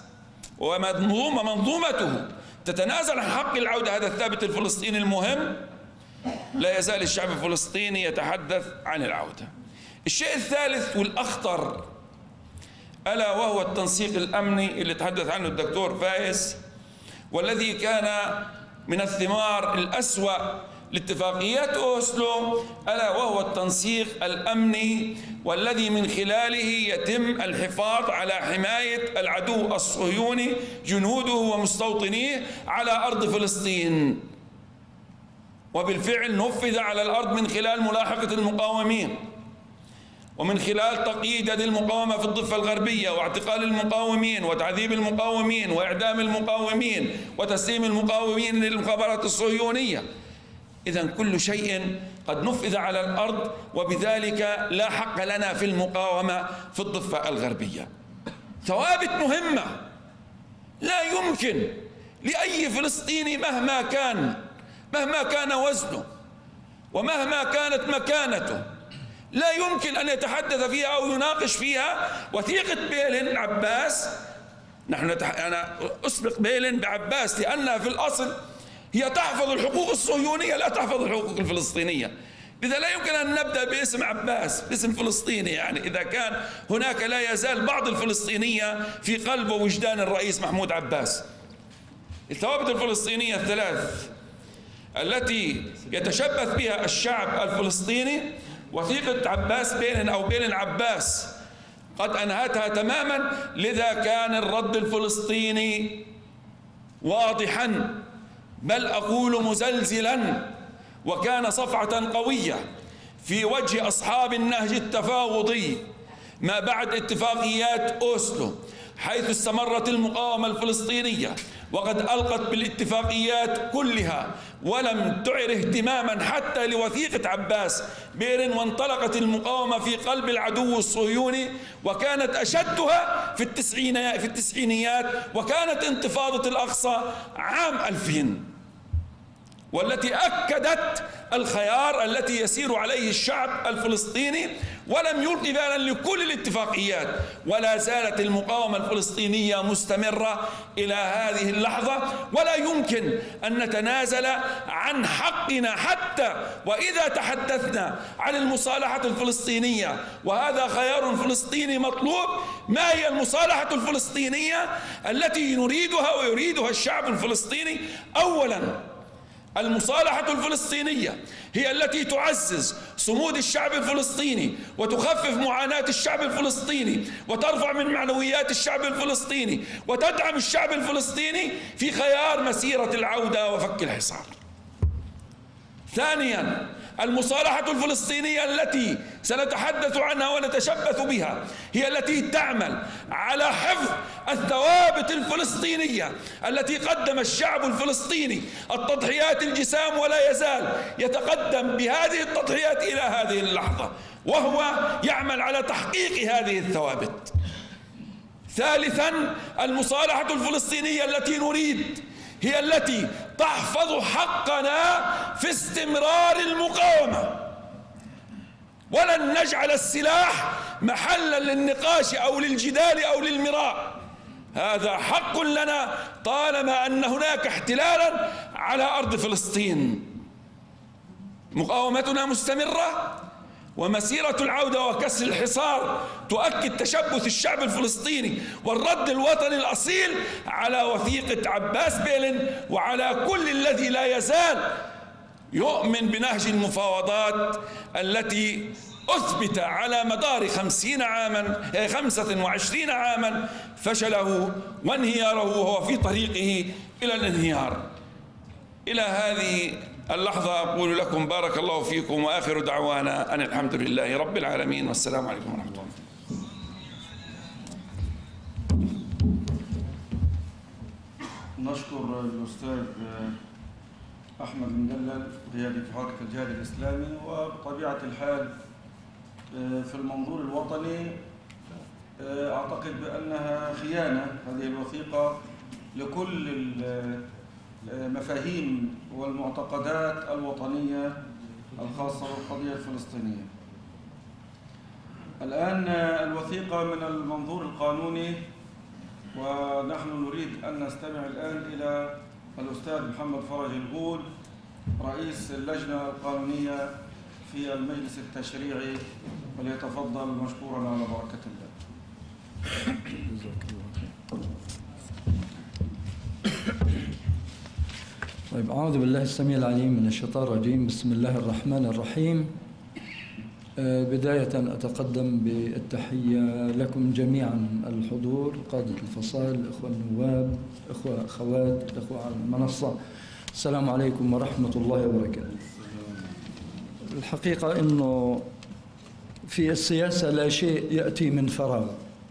ومنظومته تتنازل عن حق العودة، هذا الثابت الفلسطيني المهم، لا يزال الشعب الفلسطيني يتحدث عن العودة. الشيء الثالث والأخطر ألا وهو التنسيق الأمني اللي تحدث عنه الدكتور فايز، والذي كان من الثمار الأسوأ لاتفاقيات أوسلو، ألا وهو التنسيق الأمني، والذي من خلاله يتم الحفاظ على حماية العدو الصهيوني جنوده ومستوطنيه على أرض فلسطين. وبالفعل نفذ على الأرض من خلال ملاحقة المقاومين، ومن خلال تقييد يد المقاومة في الضفة الغربية، واعتقال المقاومين وتعذيب المقاومين وإعدام المقاومين وتسليم المقاومين للمخابرات الصهيونية. إذن كل شيء قد نفذ على الأرض، وبذلك لا حق لنا في المقاومة في الضفة الغربية. ثوابت مهمة لا يمكن لأي فلسطيني مهما كان وزنه ومهما كانت مكانته، لا يمكن أن يتحدث فيها أو يناقش فيها. وثيقة بيلن عباس، أنا أسبق بيلن بعباس لأنها في الأصل هي تحفظ الحقوق الصهيونية لا تحفظ الحقوق الفلسطينية، لذا لا يمكن أن نبدأ باسم عباس باسم فلسطيني، يعني إذا كان هناك لا يزال بعض الفلسطينية في قلب ووجدان الرئيس محمود عباس. الثوابت الفلسطينية الثلاث التي يتشبث بها الشعب الفلسطيني، وثيقة عباس بيلن أو بيلن عباس قد أنهتها تماما، لذا كان الرد الفلسطيني واضحا، بل أقول مزلزلا، وكان صفعة قوية في وجه أصحاب النهج التفاوضي ما بعد اتفاقيات أوسلو، حيث استمرت المقاومة الفلسطينية وقد ألقت بالاتفاقيات كلها ولم تعر اهتماما حتى لوثيقة عباس بيلن، وانطلقت المقاومة في قلب العدو الصهيوني، وكانت أشدها في التسعينيات، وكانت انتفاضة الأقصى عام 2000، والتي أكدت الخيار التي يسير عليه الشعب الفلسطيني، ولم يلقي بالا لكل الاتفاقيات. ولا زالت المقاومة الفلسطينية مستمرة إلى هذه اللحظة، ولا يمكن أن نتنازل عن حقنا حتى وإذا تحدثنا عن المصالحة الفلسطينية، وهذا خيار فلسطيني مطلوب. ما هي المصالحة الفلسطينية التي نريدها ويريدها الشعب الفلسطيني؟ أولا المصالحة الفلسطينية هي التي تعزز صمود الشعب الفلسطيني وتخفف معاناة الشعب الفلسطيني وترفع من معنويات الشعب الفلسطيني وتدعم الشعب الفلسطيني في خيار مسيرة العودة وفك الحصار. ثانيا، المصالحة الفلسطينية التي سنتحدث عنها ونتشبث بها هي التي تعمل على حفظ الثوابت الفلسطينية التي قدم الشعب الفلسطيني التضحيات الجسام ولا يزال يتقدم بهذه التضحيات إلى هذه اللحظة، وهو يعمل على تحقيق هذه الثوابت. ثالثا، المصالحة الفلسطينية التي نريد هي التي تحفظ حقنا في استمرار المقاومة، ولن نجعل السلاح محلا للنقاش أو للجدال أو للمراء. هذا حق لنا طالما أن هناك احتلالا على أرض فلسطين. مقاومتنا مستمرة، ومسيرة العودة وكسر الحصار تؤكد تشبث الشعب الفلسطيني والرد الوطني الأصيل على وثيقة عباس بيلن وعلى كل الذي لا يزال يؤمن بنهج المفاوضات التي أثبت على مدار 25 عاما فشله وانهياره وهو في طريقه إلى الانهيار. إلى هذه اللحظة أقول لكم بارك الله فيكم، وآخر دعوانا أن الحمد لله رب العالمين، والسلام عليكم ورحمة الله. نشكر الأستاذ أحمد مدلل قيادي حركة الجهاد الإسلامي. وبطبيعة الحال في المنظور الوطني أعتقد بأنها خيانة هذه الوثيقة لكل المفاهيم والمعتقدات الوطنية الخاصة بالقضية الفلسطينية. الآن الوثيقة من المنظور القانوني، ونحن نريد أن نستمع الآن إلى الأستاذ محمد فرج الغول رئيس اللجنة القانونية في المجلس التشريعي، وليتفضل مشكورا على بركة الله. طيب، أعوذ بالله السميع العليم من الشيطان الرجيم. بسم الله الرحمن الرحيم. بداية أتقدم بالتحية لكم جميعا الحضور، قادة الفصائل، إخوة النواب، إخوة أخوات، إخوة على المنصة، السلام عليكم ورحمة الله وبركاته. الحقيقة أنه في السياسة لا شيء يأتي من فراغ،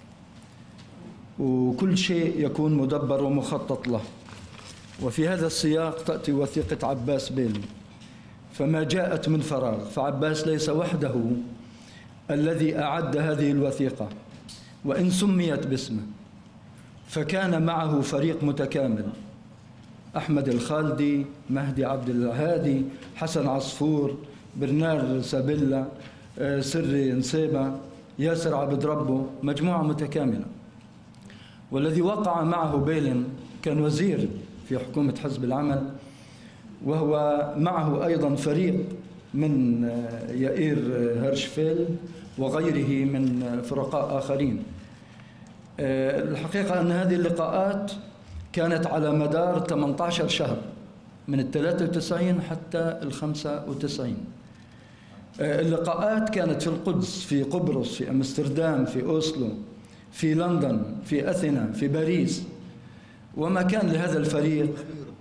وكل شيء يكون مدبر ومخطط له. وفي هذا السياق تأتي وثيقة عباس بيلن، فما جاءت من فراغ، فعباس ليس وحده الذي أعد هذه الوثيقة، وإن سميت باسمه فكان معه فريق متكامل: أحمد الخالدي، مهدي عبد الهادي، حسن عصفور، برنار سابيلا، سري نسيبة، ياسر عبد ربه، مجموعة متكاملة. والذي وقع معه بيلن كان وزير في حكومة حزب العمل، وهو معه أيضا فريق من يائير هرشفيلد وغيره من فرقاء آخرين. الحقيقة أن هذه اللقاءات كانت على مدار 18 شهر، من 93 حتى 95. اللقاءات كانت في القدس، في قبرص، في أمستردام، في أوسلو، في لندن، في أثينا، في باريس. وما كان لهذا الفريق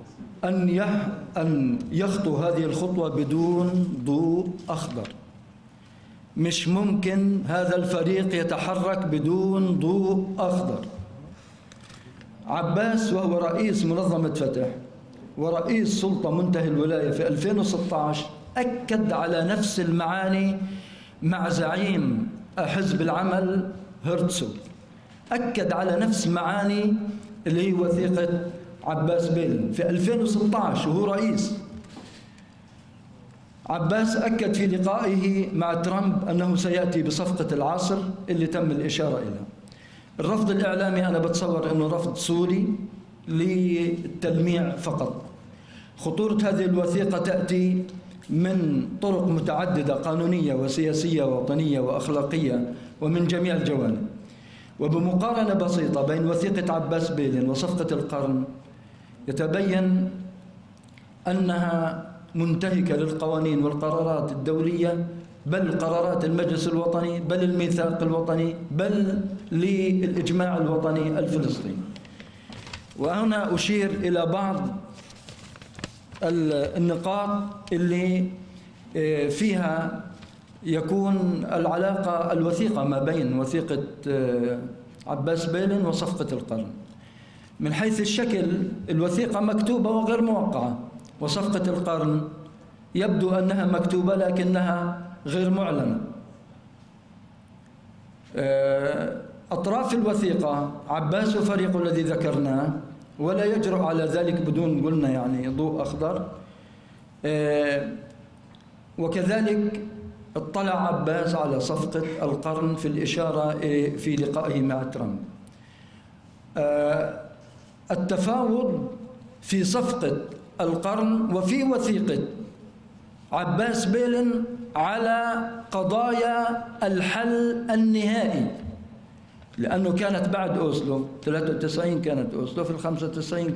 أن يخطو هذه الخطوة بدون ضوء أخضر. مش ممكن هذا الفريق يتحرك بدون ضوء أخضر. عباس وهو رئيس منظمة فتح ورئيس سلطة منتهي الولاية في 2016 أكد على نفس المعاني مع زعيم حزب العمل هرتزوغ، أكد على نفس معاني اللي هي وثيقة عباس بيلن في 2016 وهو رئيس. عباس أكد في لقائه مع ترامب أنه سيأتي بصفقة العصر اللي تم الإشارة إليها. الرفض الإعلامي أنا بتصور أنه رفض صوري للتلميع فقط. خطورة هذه الوثيقة تأتي من طرق متعددة قانونية وسياسية ووطنية وأخلاقية ومن جميع الجوانب. وبمقارنة بسيطة بين وثيقة عباس بيلن وصفقة القرن يتبين أنها منتهكة للقوانين والقرارات الدولية، بل قرارات المجلس الوطني، بل الميثاق الوطني، بل للإجماع الوطني الفلسطيني. وهنا أشير إلى بعض النقاط اللي فيها يكون العلاقة الوثيقة ما بين وثيقة عباس بيلن وصفقة القرن. من حيث الشكل الوثيقة مكتوبة وغير موقعة، وصفقة القرن يبدو أنها مكتوبة لكنها غير معلنة. أطراف الوثيقة عباس وفريقه الذي ذكرناه، ولا يجرؤ على ذلك بدون قلنا يعني ضوء أخضر. وكذلك اطلع عباس على صفقة القرن في الإشارة في لقائه مع ترامب. التفاوض في صفقة القرن وفي وثيقة عباس بيلن على قضايا الحل النهائي، لأنه كانت بعد أوسلو، 93 كانت أوسلو، في 95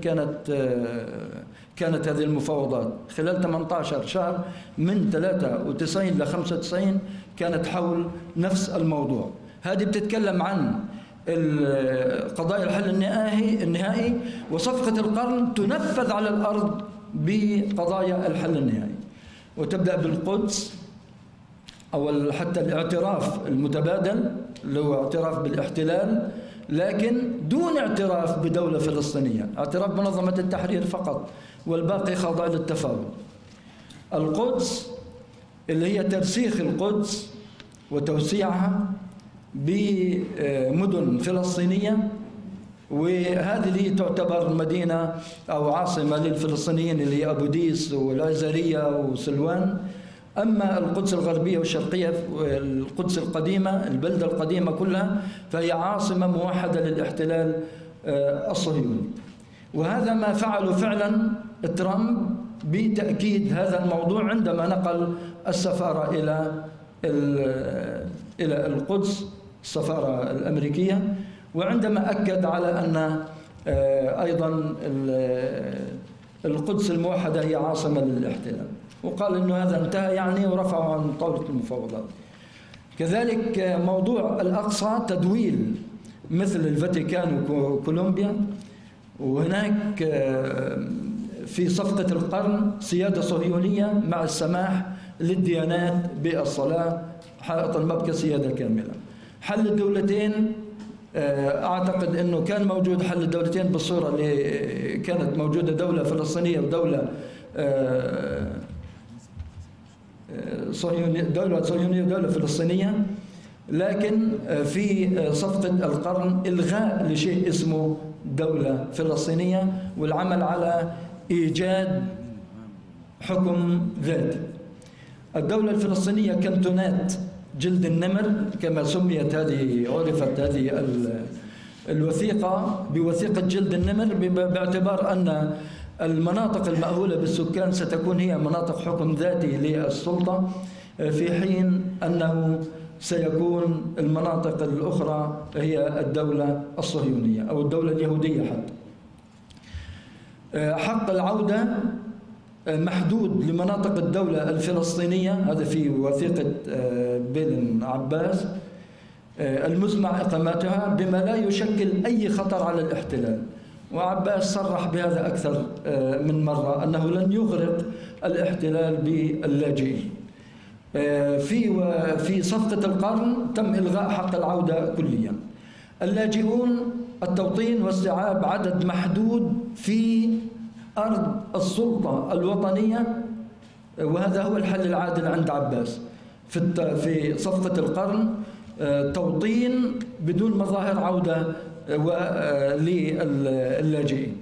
كانت هذه المفاوضات. خلال 18 شهر من 93 ل 95 كانت حول نفس الموضوع. هذه بتتكلم عن قضايا الحل النهائي، وصفقة القرن تنفذ على الأرض بقضايا الحل النهائي، وتبدأ بالقدس أو حتى الاعتراف المتبادل اللي هو اعتراف بالاحتلال، لكن دون اعتراف بدولة فلسطينية، اعتراف بمنظمة التحرير فقط، والباقي خاضع للتفاوض. القدس اللي هي ترسيخ القدس وتوسيعها بمدن فلسطينية، وهذه اللي تعتبر مدينة أو عاصمة للفلسطينيين اللي هي أبو ديس والعزيرية وسلوان. أما القدس الغربية والشرقية، القدس القديمة، البلدة القديمة كلها، فهي عاصمة موحدة للاحتلال الصهيوني. وهذا ما فعله فعلا ترامب بتأكيد هذا الموضوع عندما نقل السفارة إلى القدس، السفارة الأمريكية، وعندما أكد على أن أيضا القدس الموحدة هي عاصمة للاحتلال، وقال إنه هذا انتهى يعني، ورفعه عن طاولة المفاوضات. كذلك موضوع الأقصى تدويل مثل الفاتيكان وكولومبيا، وهناك في صفقة القرن سيادة صهيونية مع السماح للديانات بالصلاة، حائط المبكى سيادة كاملة. حل الدولتين، أعتقد أنه كان موجود حل الدولتين بالصورة اللي كانت موجودة دولة فلسطينية ودولة دولة صهيونية ودولة فلسطينية، لكن في صفقة القرن إلغاء لشيء اسمه دولة فلسطينية، والعمل على إيجاد حكم ذاتي. الدولة الفلسطينية كانتونات جلد النمر كما سميت هذه، عرفت هذه الوثيقة بوثيقة جلد النمر، باعتبار أن المناطق المأهولة بالسكان ستكون هي مناطق حكم ذاتي للسلطة، في حين أنه سيكون المناطق الأخرى هي الدولة الصهيونية أو الدولة اليهودية حتى. حق العودة محدود لمناطق الدولة الفلسطينية، هذا في وثيقة بيلن عباس، المزمع إقامتها بما لا يشكل أي خطر على الاحتلال. وعباس صرح بهذا أكثر من مرة أنه لن يغرق الاحتلال باللاجئين. في صفقة القرن تم إلغاء حق العودة كليا. اللاجئون التوطين واستيعاب عدد محدود في أرض السلطة الوطنية، وهذا هو الحل العادل عند عباس في صفقة القرن، توطين بدون مظاهر عودة للاجئين.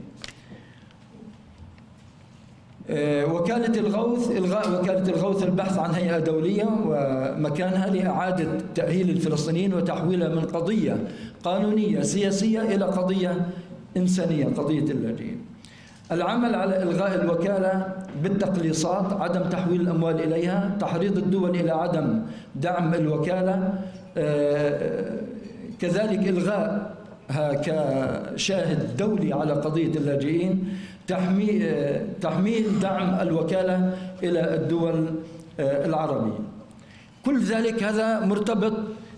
وكالة الغوث، إلغاء وكالة الغوث، البحث عن هيئة دولية ومكانها لإعادة تأهيل الفلسطينيين وتحويلها من قضية قانونية سياسية إلى قضية إنسانية، قضية اللاجئين. العمل على إلغاء الوكالة بالتقليصات، عدم تحويل الأموال إليها، تحريض الدول إلى عدم دعم الوكالة، كذلك إلغائها كشاهد دولي على قضية اللاجئين، تحميل دعم الوكالة إلى الدول العربية. كل ذلك هذا مرتبط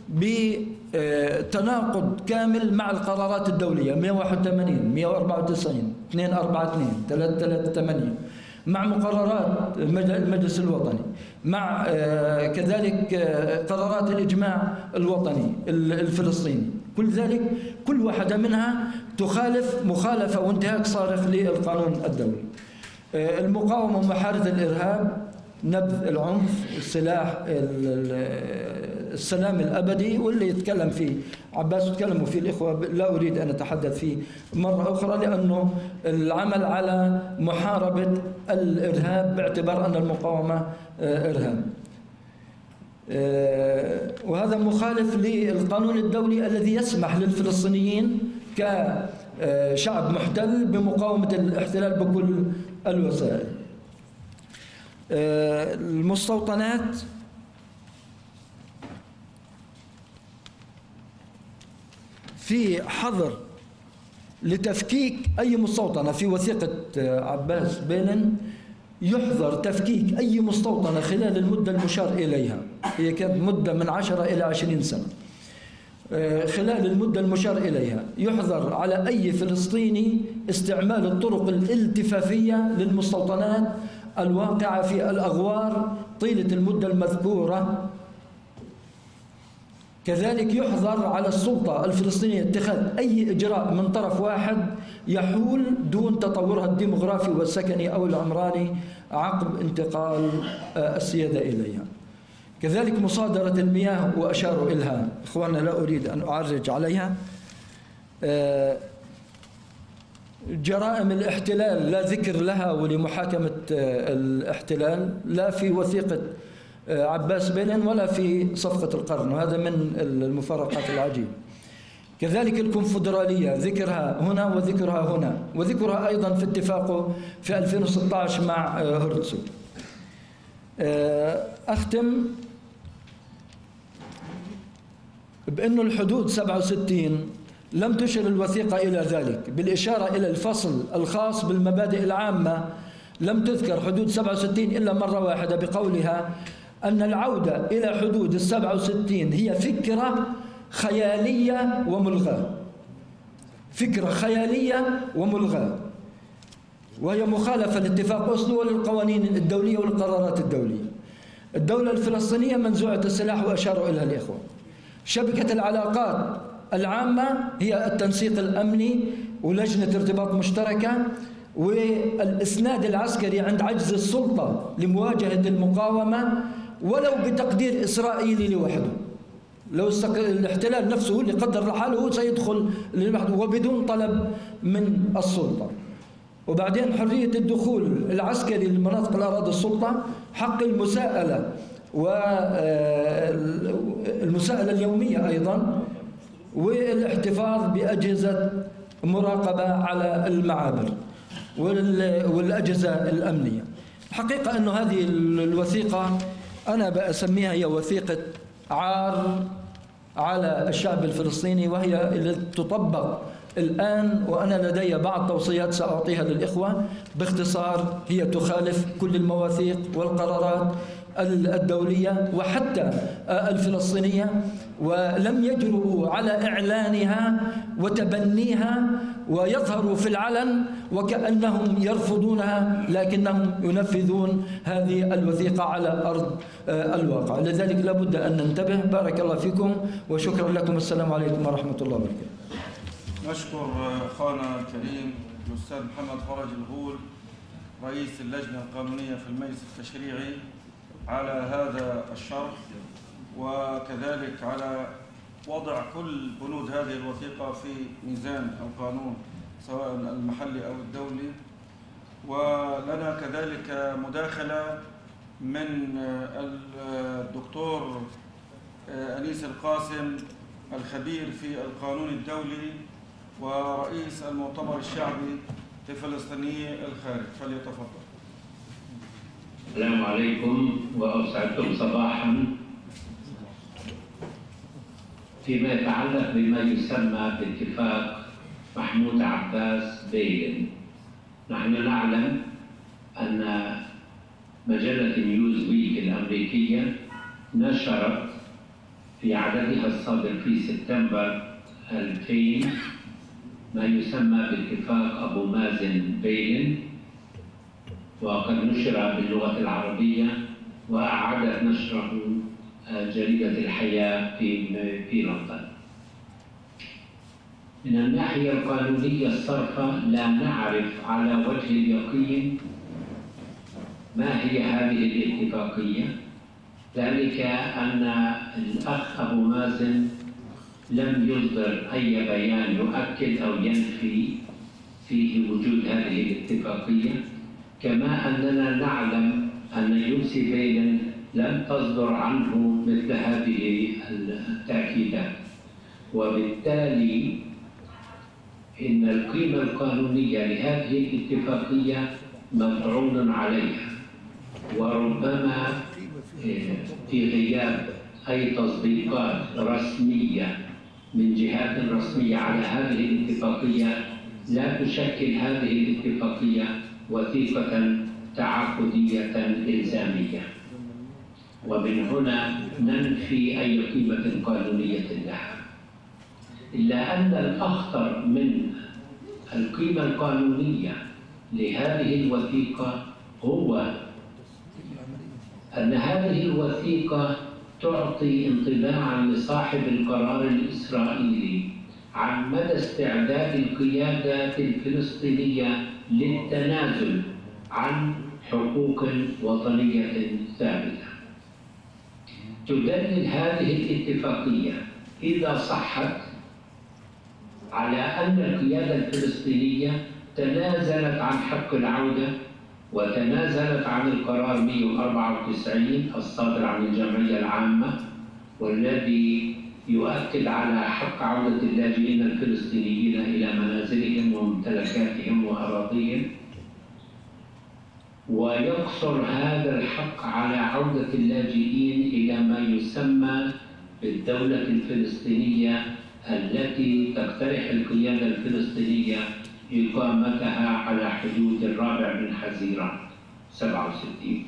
بتناقض كامل مع القرارات الدولية 181 194 242 338 مع مقررات المجلس الوطني، مع كذلك قرارات الإجماع الوطني الفلسطيني. كل ذلك كل واحدة منها تخالف مخالفة وانتهاك صارخ للقانون الدولي. المقاومة ومحاربة الإرهاب، نبذ العنف، السلاح، السلام الأبدي، واللي يتكلم فيه عباس وتكلموا فيه الإخوة لا أريد أن أتحدث فيه مرة أخرى، لأنه العمل على محاربة الإرهاب باعتبار أن المقاومة إرهاب، وهذا مخالف للقانون الدولي الذي يسمح للفلسطينيين كشعب محتل بمقاومة الاحتلال بكل الوسائل. المستوطنات في حظر لتفكيك أي مستوطنة. في وثيقة عباس بيلن يحظر تفكيك أي مستوطنة خلال المدة المشار إليها، هي كانت مدة من 10 إلى 20 سنة. خلال المدة المشار إليها يحظر على أي فلسطيني استعمال الطرق الالتفافية للمستوطنات الواقعة في الأغوار طيلة المدة المذكورة. كذلك يحظر على السلطة الفلسطينية اتخاذ أي إجراء من طرف واحد يحول دون تطورها الديمغرافي والسكني أو العمراني عقب انتقال السيادة إليها. كذلك مصادرة المياه وأشاروا إلها إخواننا، لا أريد أن أعرج عليها. جرائم الاحتلال لا ذكر لها ولمحاكمة الاحتلال لا في وثيقة عباس بيلن ولا في صفقة القرن، وهذا من المفارقات العجيبة. كذلك الكونفدرالية ذكرها هنا وذكرها هنا، وذكرها أيضا في اتفاقه في 2016 مع هرتزوغ. أختم بأن الحدود 67 لم تشر الوثيقة إلى ذلك، بالإشارة إلى الفصل الخاص بالمبادئ العامة لم تذكر حدود 67 إلا مرة واحدة بقولها أن العودة إلى حدود 67 هي فكرة خيالية وملغاة، فكرة خيالية وملغاة، وهي مخالفة لاتفاق أوسلو وللقوانين الدولية والقرارات الدولية. الدولة الفلسطينية منزوعة السلاح وأشاروا إليها الإخوة. شبكة العلاقات العامة هي التنسيق الأمني ولجنة ارتباط مشتركة والإسناد العسكري عند عجز السلطة لمواجهة المقاومة ولو بتقدير إسرائيلي لوحده. لو الاحتلال نفسه اللي قدر لحاله هو سيدخل لوحده وبدون طلب من السلطة. وبعدين حرية الدخول العسكري لمناطق الأراضي السلطة، حق المساءلة والمساءلة اليومية أيضا، والاحتفاظ بأجهزة مراقبة على المعابر والأجهزة الأمنية. الحقيقة أن هذه الوثيقة أنا بسميها هي وثيقة عار على الشعب الفلسطيني، وهي التي تطبق الآن، وأنا لدي بعض توصيات سأعطيها للإخوة. باختصار هي تخالف كل المواثيق والقرارات الدولية وحتى الفلسطينية، ولم يجرؤوا على إعلانها وتبنيها ويظهروا في العلن وكأنهم يرفضونها، لكنهم ينفذون هذه الوثيقة على أرض الواقع. لذلك لابد أن ننتبه. بارك الله فيكم وشكرا لكم. السلام عليكم ورحمة الله وبركاته. نشكر أخانا الكريم الأستاذ محمد فرج الغول رئيس اللجنة القانونية في المجلس التشريعي على هذا الشرح، وكذلك على وضع كل بنود هذه الوثيقة في ميزان القانون سواء المحلي أو الدولي. ولنا كذلك مداخلة من الدكتور أنيس القاسم الخبير في القانون الدولي ورئيس المؤتمر الشعبي لفلسطيني الخارج، فليتفضل. السلام عليكم وأسعدكم صباحا. فيما يتعلق بما يسمى باتفاق محمود عباس بيلن، نحن نعلم أن مجلة نيوز ويك الأمريكية نشرت في عددها الصادر في سبتمبر 2000 ما يسمى باتفاق أبو مازن بيلن، وقد نشر باللغة العربية وأعادت نشره جريدة الحياة في لندن. من الناحية القانونية الصرفة لا نعرف على وجه اليقين ما هي هذه الاتفاقية، ذلك أن الأخ أبو مازن لم يصدر أي بيان يؤكد أو ينفي فيه وجود هذه الاتفاقية، كما أننا نعلم أن يوسي بيلن لم تصدر عنه مثل هذه التأكيدات، وبالتالي إن القيمة القانونية لهذه الاتفاقية مطعون عليها، وربما في غياب أي تصديقات رسمية من جهات رسمية على هذه الاتفاقية لا تشكل هذه الاتفاقية وثيقة تعاقدية إلزامية، ومن هنا ننفي أي قيمة قانونية لها. إلا أن الأخطر من القيمة القانونية لهذه الوثيقة هو أن هذه الوثيقة تعطي انطباعاً لصاحب القرار الإسرائيلي عن مدى استعداد القيادات الفلسطينية للتنازل عن حقوق وطنية ثابتة. تدلل هذه الاتفاقية إذا صحت على أن القيادة الفلسطينية تنازلت عن حق العودة وتنازلت عن القرار 194 الصادر عن الجمعية العامة، والذي يؤكد على حق عودة اللاجئين الفلسطينيين إلى منازلهم وممتلكاتهم وأراضيهم، ويقصر هذا الحق على عودة اللاجئين إلى ما يسمى بالدولة الفلسطينية التي تقترح القيادة الفلسطينية إقامتها على حدود الرابع من حزيران 67.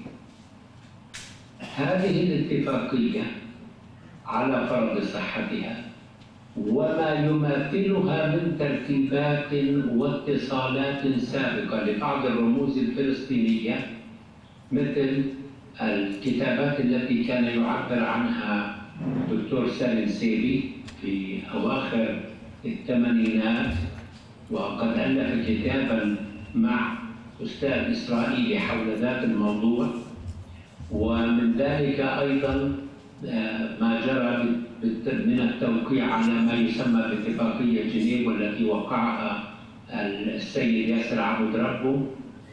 هذه الاتفاقية على فرض صحتها وما يماثلها من ترتيبات واتصالات سابقة لبعض الرموز الفلسطينية، مثل الكتابات التي كان يعبر عنها الدكتور سالم سيبي في أواخر الثمانينات، وقد ألف كتاباً مع أستاذ إسرائيلي حول ذات الموضوع. ومن ذلك أيضاً ما جرى من التوقيع على ما يسمى باتفاقية جنيف، والتي وقعها السيد ياسر عبد ربه،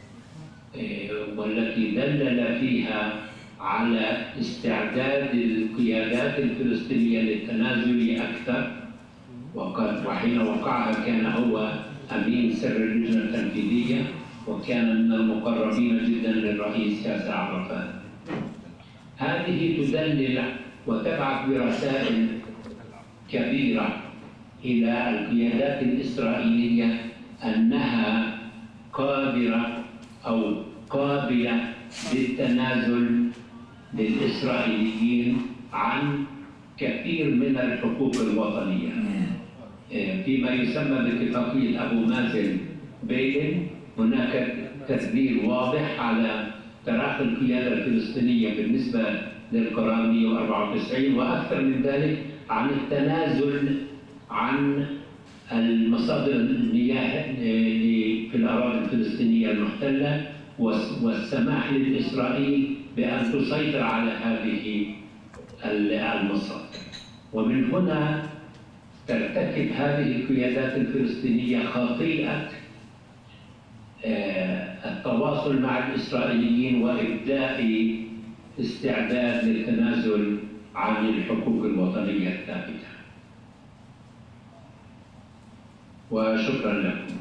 والتي دلل فيها على استعداد القيادات الفلسطينية للتنازل أكثر. وحين وقعها كان هو أمين سر اللجنة التنفيذية، وكان من المقربين جدا للرئيس ياسر عرفات. هذه تدلل وتبعث برسائل كبيرة إلى القيادات الإسرائيلية أنها قادرة أو قابلة للتنازل للإسرائيليين عن كثير من الحقوق الوطنية. فيما يسمى باتفاقية أبو مازن بيلن هناك تدليل واضح على تراخي القيادة الفلسطينية بالنسبة للقرار 194، وأكثر من ذلك عن التنازل عن المصادر المياه في الأراضي الفلسطينية المحتلة، والسماح لإسرائيل بأن تسيطر على هذه المصادر. ومن هنا ترتكب هذه القيادات الفلسطينية خطيئة التواصل مع الإسرائيليين وإبداء استعداد للتنازل عن الحقوق الوطنية الثابتة. وشكرا لكم.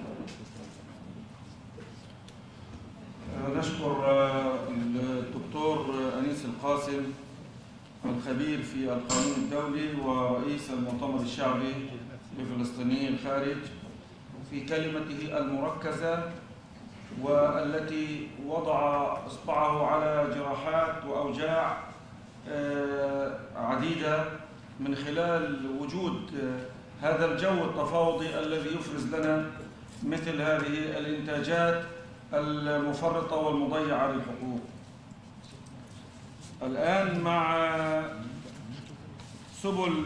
نشكر الدكتور أنيس القاسم الخبير في القانون الدولي ورئيس المؤتمر الشعبي لفلسطيني الخارج في كلمته المركزة والتي وضع إصبعه على جراحات وأوجاع عديدة من خلال وجود هذا الجو التفاوضي الذي يفرز لنا مثل هذه الإنتاجات المفرطة والمضيعة للحقوق. الآن مع سبل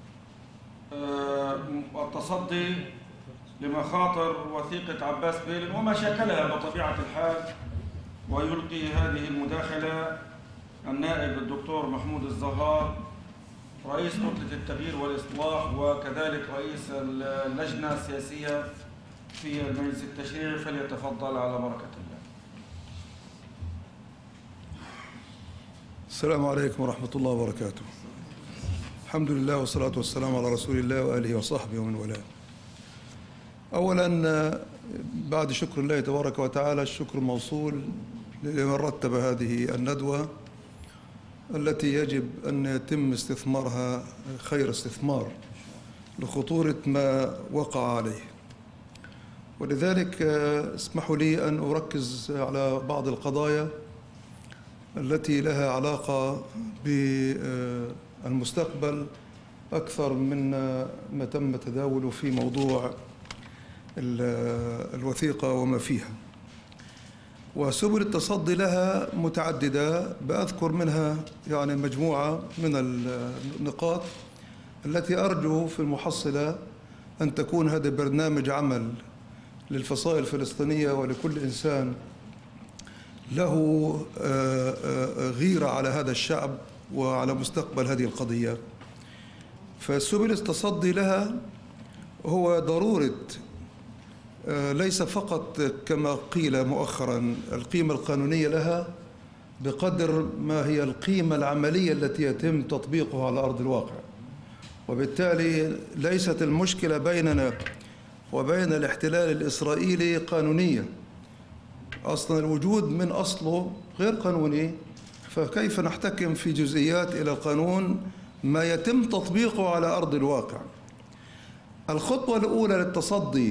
التصدي لمخاطر وثيقة عباس بيلن وما شكلها بطبيعة الحال، ويلقي هذه المداخلة النائب الدكتور محمود الزهار رئيس كتلة التغيير والإصلاح وكذلك رئيس اللجنة السياسية في المجلس التشريعي، فليتفضل على بركة الله. السلام عليكم ورحمة الله وبركاته. الحمد لله والصلاة والسلام على رسول الله وآله وصحبه ومن والاه. أولا بعد شكر الله تبارك وتعالى الشكر موصول لمن رتب هذه الندوة التي يجب أن يتم استثمارها خير استثمار لخطورة ما وقع عليه. ولذلك اسمحوا لي أن أركز على بعض القضايا التي لها علاقة بالمستقبل أكثر من ما تم تداوله في موضوع الوثيقة وما فيها. وسبل التصدي لها متعددة، بأذكر منها يعني مجموعة من النقاط التي أرجو في المحصلة أن تكون هذا برنامج عمل للفصائل الفلسطينية ولكل إنسان له غيرة على هذا الشعب وعلى مستقبل هذه القضية. فسبل التصدي لها هو ضرورة ليس فقط كما قيل مؤخرا القيمة القانونية لها بقدر ما هي القيمة العملية التي يتم تطبيقها على أرض الواقع. وبالتالي ليست المشكلة بيننا وبين الاحتلال الإسرائيلي قانونية، أصلا الوجود من أصله غير قانوني، فكيف نحتكم في جزئيات إلى القانون ما يتم تطبيقه على أرض الواقع. الخطوة الأولى للتصدي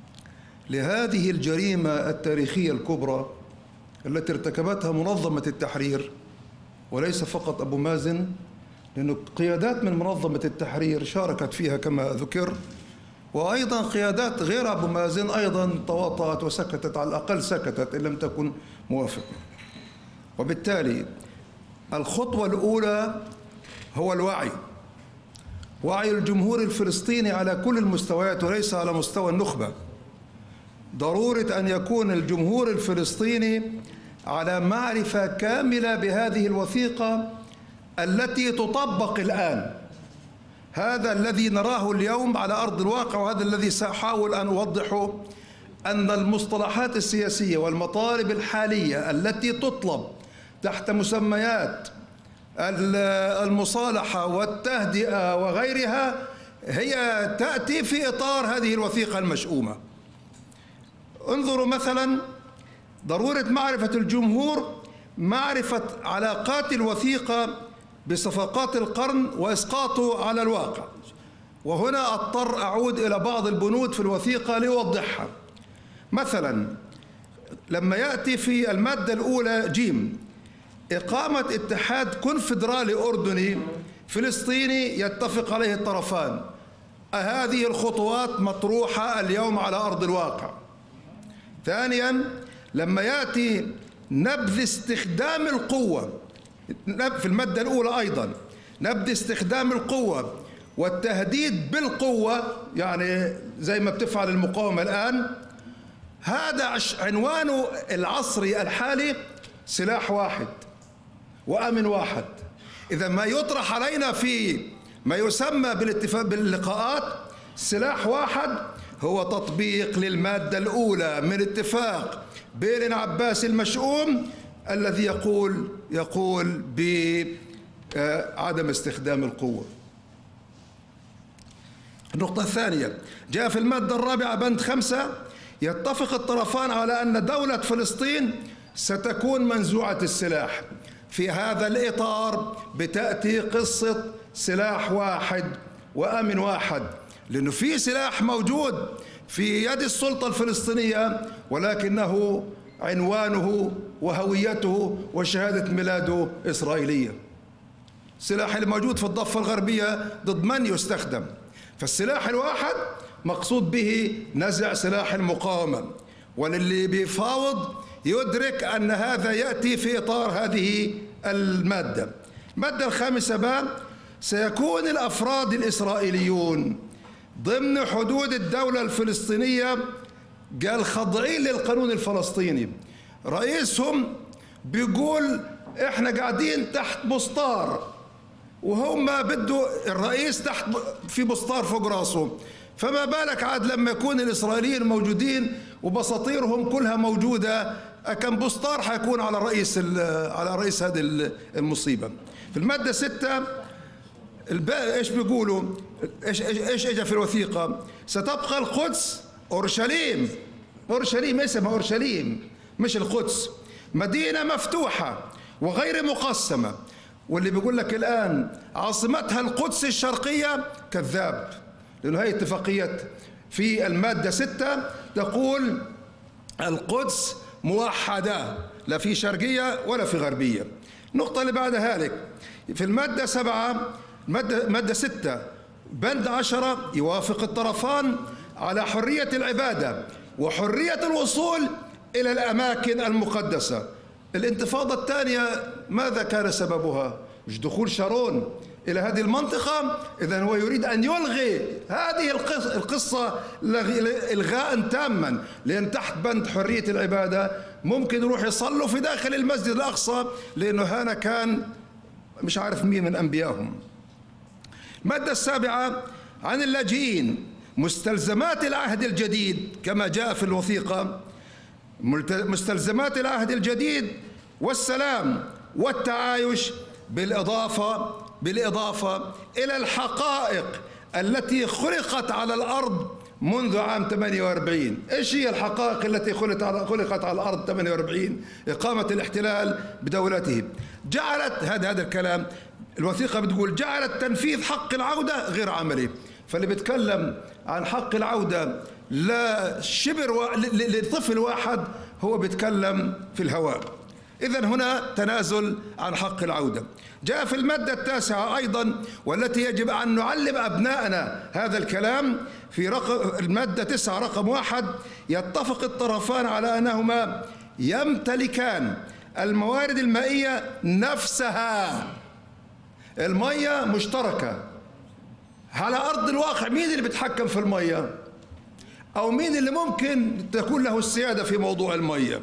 لهذه الجريمة التاريخية الكبرى التي ارتكبتها منظمة التحرير، وليس فقط أبو مازن، لأن قيادات من منظمة التحرير شاركت فيها كما ذكر، وأيضا قيادات غير أبو مازن أيضا تواطأت وسكتت، على الأقل سكتت إن لم تكن موافقة. وبالتالي الخطوة الأولى هو الوعي، وعي الجمهور الفلسطيني على كل المستويات وليس على مستوى النخبة. ضرورة أن يكون الجمهور الفلسطيني على معرفة كاملة بهذه الوثيقة التي تطبق الآن. هذا الذي نراه اليوم على أرض الواقع، وهذا الذي سأحاول أن أوضحه، أن المصطلحات السياسية والمطالب الحالية التي تطلب تحت مسميات المصالحة والتهدئة وغيرها هي تأتي في إطار هذه الوثيقة المشؤومة. انظروا مثلا ضرورة معرفة الجمهور معرفة علاقات الوثيقة بصفقات القرن وإسقاطه على الواقع. وهنا أضطر أعود إلى بعض البنود في الوثيقة لأوضحها. مثلا لما يأتي في المادة الأولى جيم إقامة اتحاد كونفدرالي أردني فلسطيني يتفق عليه الطرفان، هذه الخطوات مطروحة اليوم على أرض الواقع. ثانيا لما يأتي نبذ استخدام القوة في المادة الأولى، أيضا نبذ استخدام القوة والتهديد بالقوة، يعني زي ما بتفعل المقاومة الآن، هذا عنوانه العصري الحالي سلاح واحد وأمن واحد. إذا ما يطرح علينا في ما يسمى بالاتفاق باللقاءات سلاح واحد هو تطبيق للمادة الأولى من اتفاق بيلن عباس المشؤوم الذي يقول بعدم استخدام القوة. النقطة الثانية جاء في المادة الرابعة بند 5 يتفق الطرفان على أن دولة فلسطين ستكون منزوعة السلاح. في هذا الإطار بتأتي قصة سلاح واحد وأمن واحد، لأنه في سلاح موجود في يد السلطة الفلسطينية ولكنه عنوانه وهويته وشهادة ميلاده إسرائيلية. السلاح الموجود في الضفة الغربية ضد من يستخدم؟ فالسلاح الواحد مقصود به نزع سلاح المقاومة، وللي بيفاوض يدرك أن هذا يأتي في إطار هذه المادة. المادة الخامسة بقى: سيكون الأفراد الإسرائيليون ضمن حدود الدولة الفلسطينية قال خاضعين للقانون الفلسطيني. رئيسهم بيقول احنا قاعدين تحت مسطار، وهم بده الرئيس تحت في مسطار فوق راسه، فما بالك عاد لما يكون الإسرائيليين موجودين وبساطيرهم كلها موجودة، كم مسطار حيكون على رئيس هذه المصيبة. في المادة 6 ايش بيقولوا؟ ايش اجى في الوثيقة؟ ستبقى القدس أورشليم اسمها أورشليم مش القدس، مدينة مفتوحة وغير مقسمة. واللي بيقول لك الآن عاصمتها القدس الشرقية كذاب، لأنه هي اتفاقية في المادة 6 تقول القدس موحدة، لا في شرقية ولا في غربية. النقطة اللي بعد ذلك في المادة 7 مادة 6 بند 10 يوافق الطرفان على حرية العبادة وحرية الوصول إلى الأماكن المقدسة. الانتفاضة الثانية ماذا كان سببها؟ مش دخول شارون إلى هذه المنطقة؟ إذن هو يريد أن يلغي هذه القصة إلغاء تاما، لأن تحت بند حرية العبادة ممكن يروح يصلوا في داخل المسجد الأقصى، لأنه هنا كان مش عارف مين من أنبيائهم. المادة 7 عن اللاجئين: مستلزمات العهد الجديد كما جاء في الوثيقة، مستلزمات العهد الجديد والسلام والتعايش بالإضافة إلى الحقائق التي خلقت على الأرض منذ عام 48. إيش هي الحقائق التي خلقت على الأرض 48؟ إقامة الاحتلال بدولته جعلت هذا الكلام. الوثيقة بتقول جعلت تنفيذ حق العودة غير عملي. فاللي بيتكلم عن حق العودة لطفل واحد هو بيتكلم في الهواء. إذن هنا تنازل عن حق العودة. جاء في المادة 9 أيضا، والتي يجب أن نعلم أبنائنا هذا الكلام، في المادة 9 رقم 1: يتفق الطرفان على أنهما يمتلكان الموارد المائية نفسها. المية مشتركة على أرض الواقع. مين اللي بيتحكم في المية؟ أو مين اللي ممكن تكون له السيادة في موضوع المية؟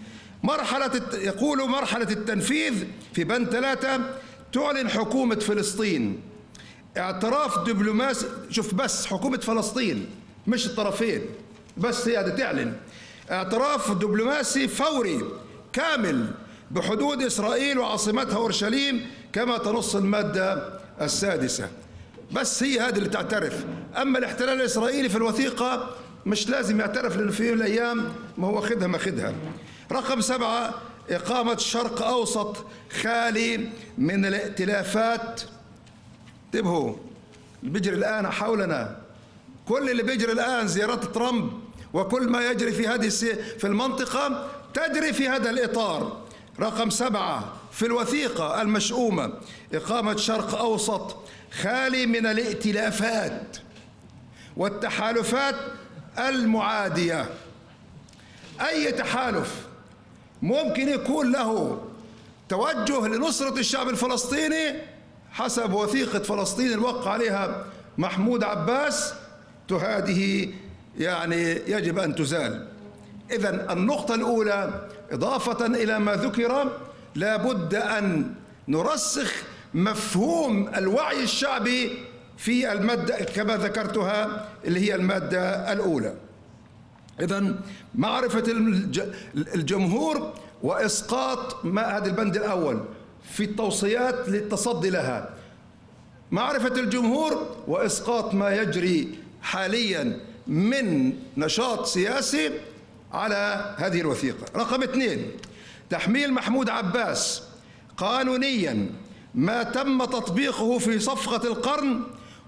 يقول مرحلة التنفيذ في بند 3: تعلن حكومة فلسطين اعتراف دبلوماسي. شوف بس حكومة فلسطين مش الطرفين، بس هي تعلن اعتراف دبلوماسي فوري كامل بحدود إسرائيل وعاصمتها أورشليم كما تنص المادة 6. بس هي هذه اللي تعترف. أما الاحتلال الإسرائيلي في الوثيقة مش لازم يعترف، لأنه في يوم من الأيام ما هو خدها ما خدها. رقم 7: إقامة شرق أوسط خالي من الائتلافات. انتبهوا، اللي بيجري الآن حولنا، كل اللي بيجري الآن زيارات ترامب وكل ما يجري في المنطقة تجري في هذا الإطار. رقم 7 في الوثيقة المشؤومة: إقامة شرق أوسط خالي من الائتلافات والتحالفات المعادية. أي تحالف ممكن يكون له توجه لنصرة الشعب الفلسطيني حسب وثيقة فلسطين الوقع عليها محمود عباس، هذه يعني يجب أن تزال. إذن النقطة الأولى: إضافة إلى ما ذكر لابد أن نرسخ مفهوم الوعي الشعبي في المادة كما ذكرتها اللي هي المادة الأولى. إذن معرفة الجمهور وإسقاط ما هذا البند الأول في التوصيات للتصدي لها، معرفة الجمهور وإسقاط ما يجري حاليا من نشاط سياسي على هذه الوثيقة. رقم 2: تحميل محمود عباس قانونيا ما تم تطبيقه في صفقة القرن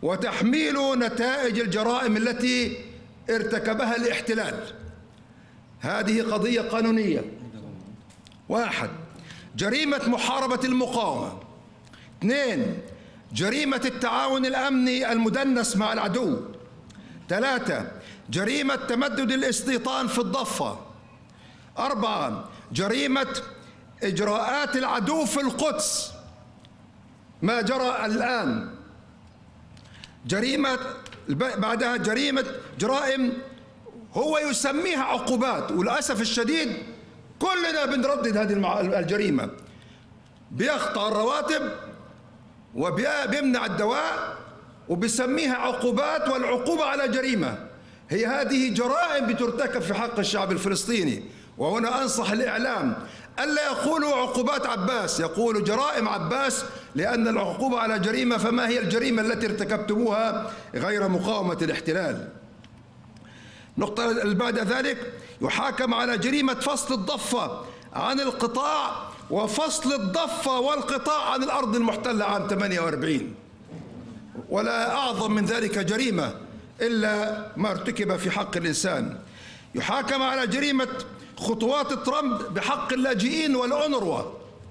وتحميله نتائج الجرائم التي ارتكبها الاحتلال. هذه قضية قانونية. 1. جريمة محاربة المقاومة. 2. جريمة التعاون الأمني المدنس مع العدو. 3. جريمة تمدد الاستيطان في الضفة. 4. جريمة إجراءات العدو في القدس ما جرى الآن. جريمة بعدها جرائم هو يسميها عقوبات، وللأسف الشديد كلنا بنردد هذه الجريمة. بيقطع الرواتب وبيمنع الدواء وبيسميها عقوبات، والعقوبة على جريمة. هي هذه جرائم بترتكب في حق الشعب الفلسطيني. وهنا أنصح الإعلام ألا يقولوا عقوبات عباس، يقولوا جرائم عباس، لأن العقوبة على جريمة. فما هي الجريمة التي ارتكبتموها غير مقاومة الاحتلال؟ نقطة اللي بعد ذلك، يحاكم على جريمة فصل الضفة عن القطاع وفصل الضفة والقطاع عن الأرض المحتلة عام 48. ولا أعظم من ذلك جريمة إلا ما ارتكب في حق الإنسان. يحاكم على جريمة خطوات ترامب بحق اللاجئين والأونروا.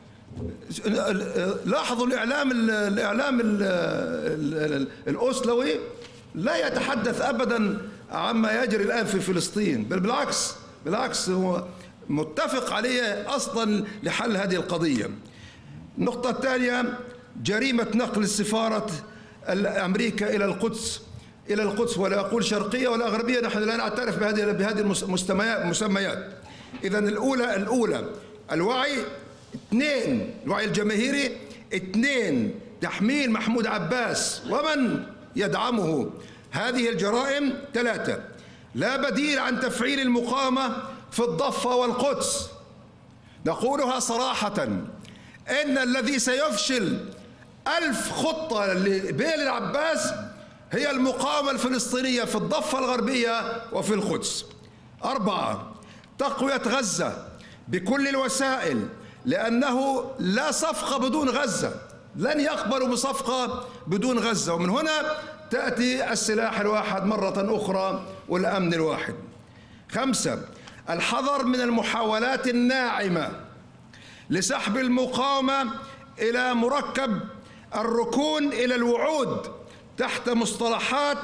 لاحظوا الإعلام الأوسلوي لا يتحدث أبدا عما يجري الآن في فلسطين، بل بالعكس هو متفق عليه أصلا لحل هذه القضية. النقطة الثانية، جريمة نقل السفارة أمريكا إلى القدس، ولا أقول شرقية ولا غربية، نحن لا نعترف بهذه المسميات. إذن الأولى الوعي. 2 الوعي الجماهيري. 2 تحميل محمود عباس ومن يدعمه هذه الجرائم. 3 لا بديل عن تفعيل المقاومة في الضفة والقدس. نقولها صراحة، إن الذي سيفشل 1000 خطة لبيل العباس هي المقاومة الفلسطينية في الضفة الغربية وفي القدس. 4 تقوية غزة بكل الوسائل، لأنه لا صفقة بدون غزة، لن يقبلوا بصفقة بدون غزة. ومن هنا تأتي السلاح الواحد مرة أخرى والأمن الواحد. 5 الحذر من المحاولات الناعمة لسحب المقاومة إلى مركب الركون إلى الوعود تحت مصطلحات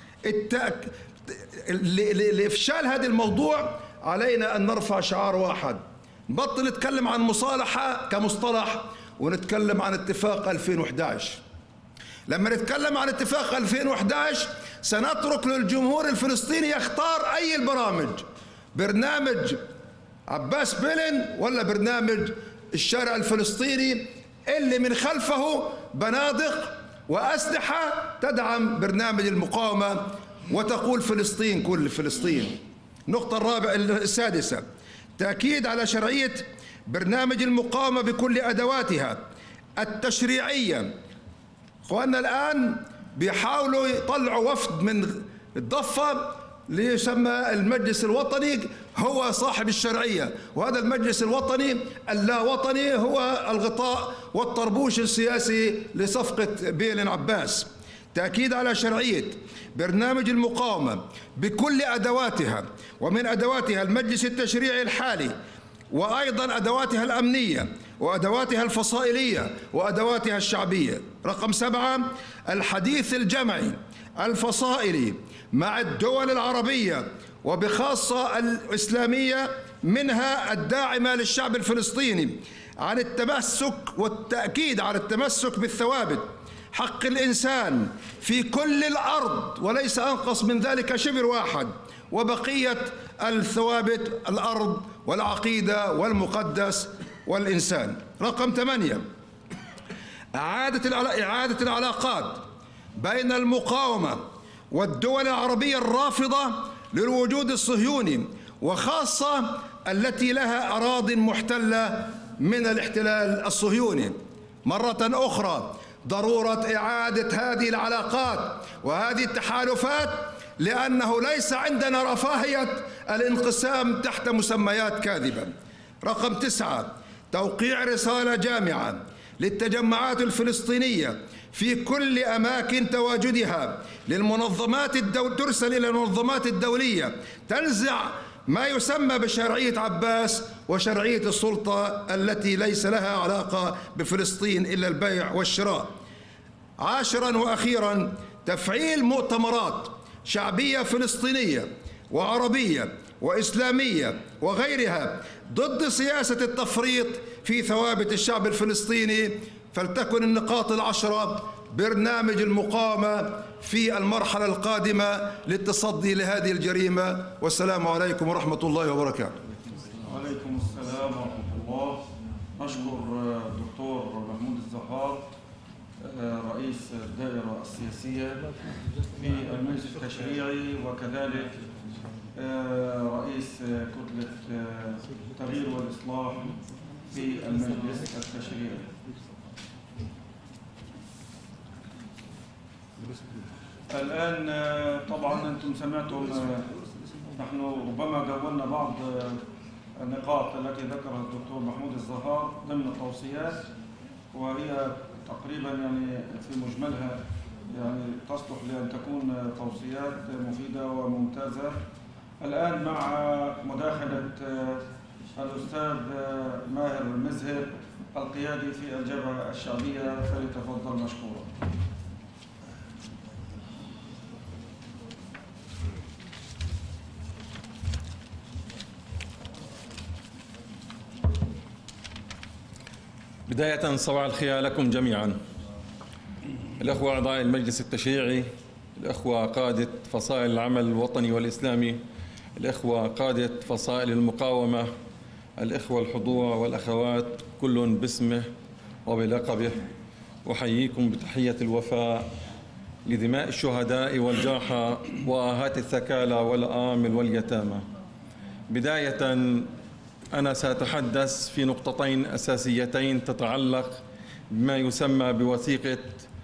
لإفشال هذا الموضوع. علينا أن نرفع شعار واحد، نبطل نتكلم عن مصالحة كمصطلح ونتكلم عن اتفاق 2011. لما نتكلم عن اتفاق 2011 سنترك للجمهور الفلسطيني يختار أي البرامج، برنامج عباس بيلن ولا برنامج الشارع الفلسطيني اللي من خلفه بنادق وأسلحة تدعم برنامج المقاومة وتقول فلسطين كل فلسطين. النقطة السادسة، تأكيد على شرعية برنامج المقاومة بكل أدواتها التشريعية. أخواننا الآن بيحاولوا يطلعوا وفد من الضفة ليسمى المجلس الوطني هو صاحب الشرعية، وهذا المجلس الوطني اللا وطني هو الغطاء والطربوش السياسي لصفقة بيلن عباس. تأكيد على شرعية برنامج المقاومة بكل أدواتها، ومن أدواتها المجلس التشريعي الحالي، وأيضا أدواتها الأمنية وأدواتها الفصائلية وأدواتها الشعبية. رقم 7 الحديث الجمعي الفصائلي مع الدول العربية وبخاصة الإسلامية منها الداعمة للشعب الفلسطيني عن التمسك والتأكيد على التمسك بالثوابت حق الإنسان في كل الأرض وليس أنقص من ذلك شبر واحد، وبقية الثوابت الأرض والعقيدة والمقدس والإنسان. رقم 8 إعادة العلاقات بين المقاومة والدول العربية الرافضة للوجود الصهيوني، وخاصة التي لها أراضٍ محتلة من الاحتلال الصهيوني. مرة أخرى ضرورة إعادة هذه العلاقات وهذه التحالفات، لأنه ليس عندنا رفاهية الانقسام تحت مسميات كاذبة. رقم 9 توقيع رسالة جامعة للتجمعات الفلسطينية في كل أماكن تواجدها ترسل إلى المنظمات الدولية تنزع ما يسمى بشرعية عباس وشرعية السلطة التي ليس لها علاقة بفلسطين إلا البيع والشراء. عاشرا وأخيرا، تفعيل مؤتمرات شعبية فلسطينية وعربية وإسلامية وغيرها ضد سياسة التفريط في ثوابت الشعب الفلسطيني، فلتكن النقاط العشرة برنامج المقاومة في المرحلة القادمة للتصدي لهذه الجريمة. والسلام عليكم ورحمة الله وبركاته. وعليكم السلام ورحمة الله. نشكر الدكتور محمود الزهار رئيس الدائرة السياسية في المجلس التشريعي، وكذلك رئيس كتلة التغيير والإصلاح في المجلس التشريعي. الآن طبعا أنتم سمعتم، نحن ربما جولنا بعض النقاط التي ذكرها الدكتور محمود الزهار ضمن التوصيات، وهي تقريبا يعني في مجملها يعني تصلح لأن تكون توصيات مفيدة وممتازة. الآن مع مداخلة الأستاذ ماهر المزهر القيادي في الجبهة الشعبية، فليتفضل مشكورا. بداية صباح الخير لكم جميعا، الأخوة أعضاء المجلس التشريعي، الأخوة قادة فصائل العمل الوطني والإسلامي، الأخوة قادة فصائل المقاومة، الأخوة الحضور والأخوات كل باسمه وبلقبه، أحييكم بتحية الوفاء لدماء الشهداء والجرحى وآهات الثكالى والآمل واليتامى. بداية أنا سأتحدث في نقطتين أساسيتين تتعلق بما يسمى بوثيقة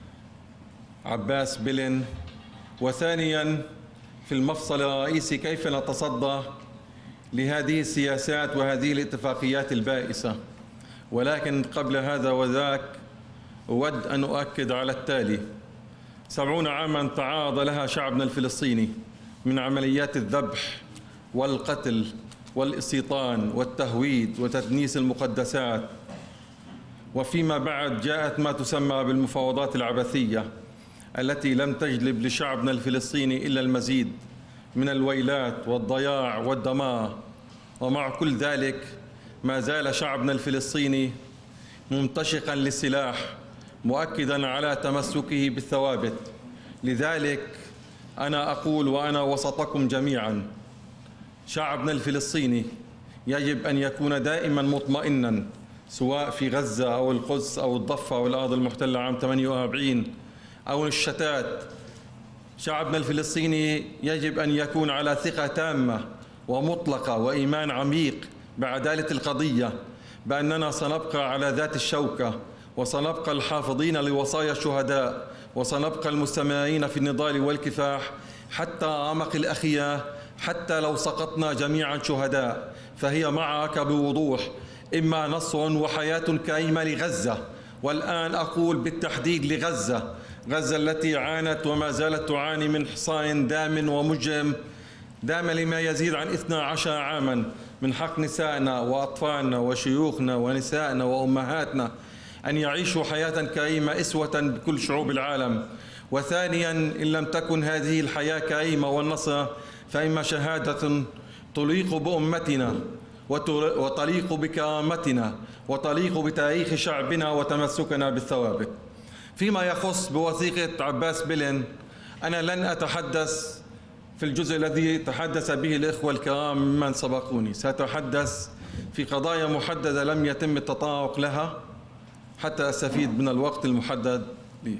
عباس بيلن، وثانياً في المفصل الرئيسي كيف نتصدى لهذه السياسات وهذه الاتفاقيات البائسة. ولكن قبل هذا وذاك أود أن أؤكد على التالي: 70 عاماً تعرض لها شعبنا الفلسطيني من عمليات الذبح والقتل والاستيطان والتهويد وتدنيس المقدسات، وفيما بعد جاءت ما تسمى بالمفاوضات العبثية التي لم تجلب لشعبنا الفلسطيني إلا المزيد من الويلات والضياع والدمار. ومع كل ذلك ما زال شعبنا الفلسطيني ممتشقا للسلاح مؤكدا على تمسكه بالثوابت. لذلك أنا أقول وأنا وسطكم جميعا: شعبنا الفلسطيني يجب أن يكون دائما مطمئنا، سواء في غزة أو القدس أو الضفة أو الأرض المحتلة عام 48 أو الشتات. شعبنا الفلسطيني يجب أن يكون على ثقة تامة ومطلقة وإيمان عميق بعدالة القضية، بأننا سنبقى على ذات الشوكة، وسنبقى الحافظين لوصايا الشهداء، وسنبقى المستمرين في النضال والكفاح حتى أعمق الأخية، حتى لو سقطنا جميعا شهداء. فهي معركة بوضوح، إما نصر وحياة كريمة لغزة، والآن أقول بالتحديد لغزة، غزة التي عانت وما زالت تعاني من حصار دام ومجرم دام لما يزيد عن 12 عاما من حق نسائنا وأطفالنا وشيوخنا ونسائنا وأمهاتنا أن يعيشوا حياة كريمة أسوة بكل شعوب العالم. وثانيا، إن لم تكن هذه الحياة كريمة والنصر فإما شهادة تليق بأمتنا وتليق بكرامتنا وتليق بتاريخ شعبنا وتمسكنا بالثوابت. فيما يخص بوثيقة عباس بيلن، أنا لن أتحدث في الجزء الذي تحدث به الإخوة الكرام ممن سبقوني، سأتحدث في قضايا محددة لم يتم التطرق لها حتى أستفيد من الوقت المحدد لي.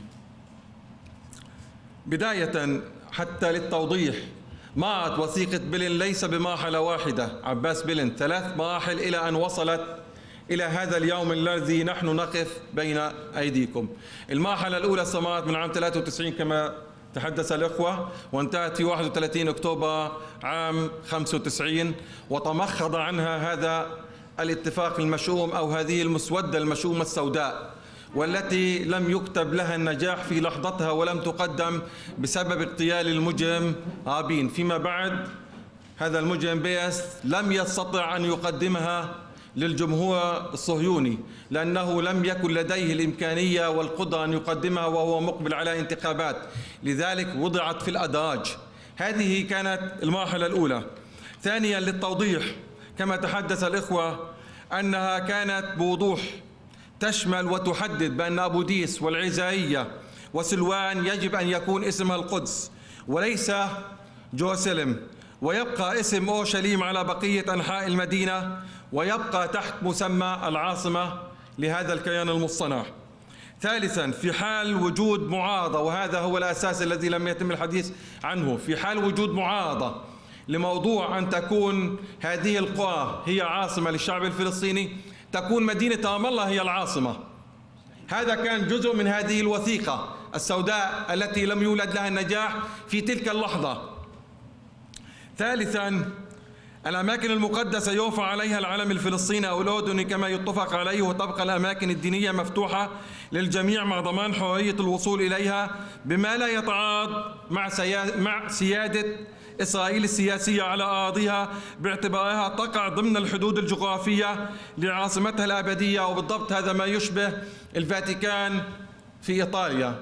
بداية حتى للتوضيح، معت وثيقة بيلن ليس بمرحلة واحدة، عباس بيلن 3 مراحل إلى أن وصلت إلى هذا اليوم الذي نحن نقف بين أيديكم. المرحلة الأولى استمرت من عام 93 كما تحدث الأخوة، وانتهت في 31 أكتوبر عام 95، وتمخض عنها هذا الاتفاق المشؤوم أو هذه المسودة المشؤومة السوداء، والتي لم يكتب لها النجاح في لحظتها ولم تقدم بسبب اغتيال المجرم رابين. فيما بعد هذا المجرم بيس لم يستطع أن يقدمها للجمهور الصهيوني، لأنه لم يكن لديه الإمكانية والقدرة أن يقدمها وهو مقبل على انتخابات، لذلك وضعت في الأدراج. هذه كانت المرحلة الأولى. ثانيا للتوضيح كما تحدث الإخوة أنها كانت بوضوح تشمل وتحدد بأن أبو ديس والعزائية وسلوان يجب أن يكون اسمها القدس وليس جوروسلم، ويبقى اسم أورشليم على بقية أنحاء المدينة، ويبقى تحت مسمى العاصمة لهذا الكيان المصطنع. ثالثا في حال وجود معارضة، وهذا هو الأساس الذي لم يتم الحديث عنه، في حال وجود معارضة لموضوع أن تكون هذه القرى هي عاصمة للشعب الفلسطيني، تكون مدينة رام الله هي العاصمة. هذا كان جزء من هذه الوثيقة السوداء التي لم يولد لها النجاح في تلك اللحظة. ثالثا الأماكن المقدسة يرفع عليها العلم الفلسطيني أو الأردني كما يتفق عليه، وتبقى الأماكن الدينية مفتوحة للجميع مع ضمان حرية الوصول إليها بما لا يتعارض مع سيادة إسرائيل السياسية على أراضيها، باعتبارها تقع ضمن الحدود الجغرافية لعاصمتها الأبدية، وبالضبط هذا ما يشبه الفاتيكان في إيطاليا.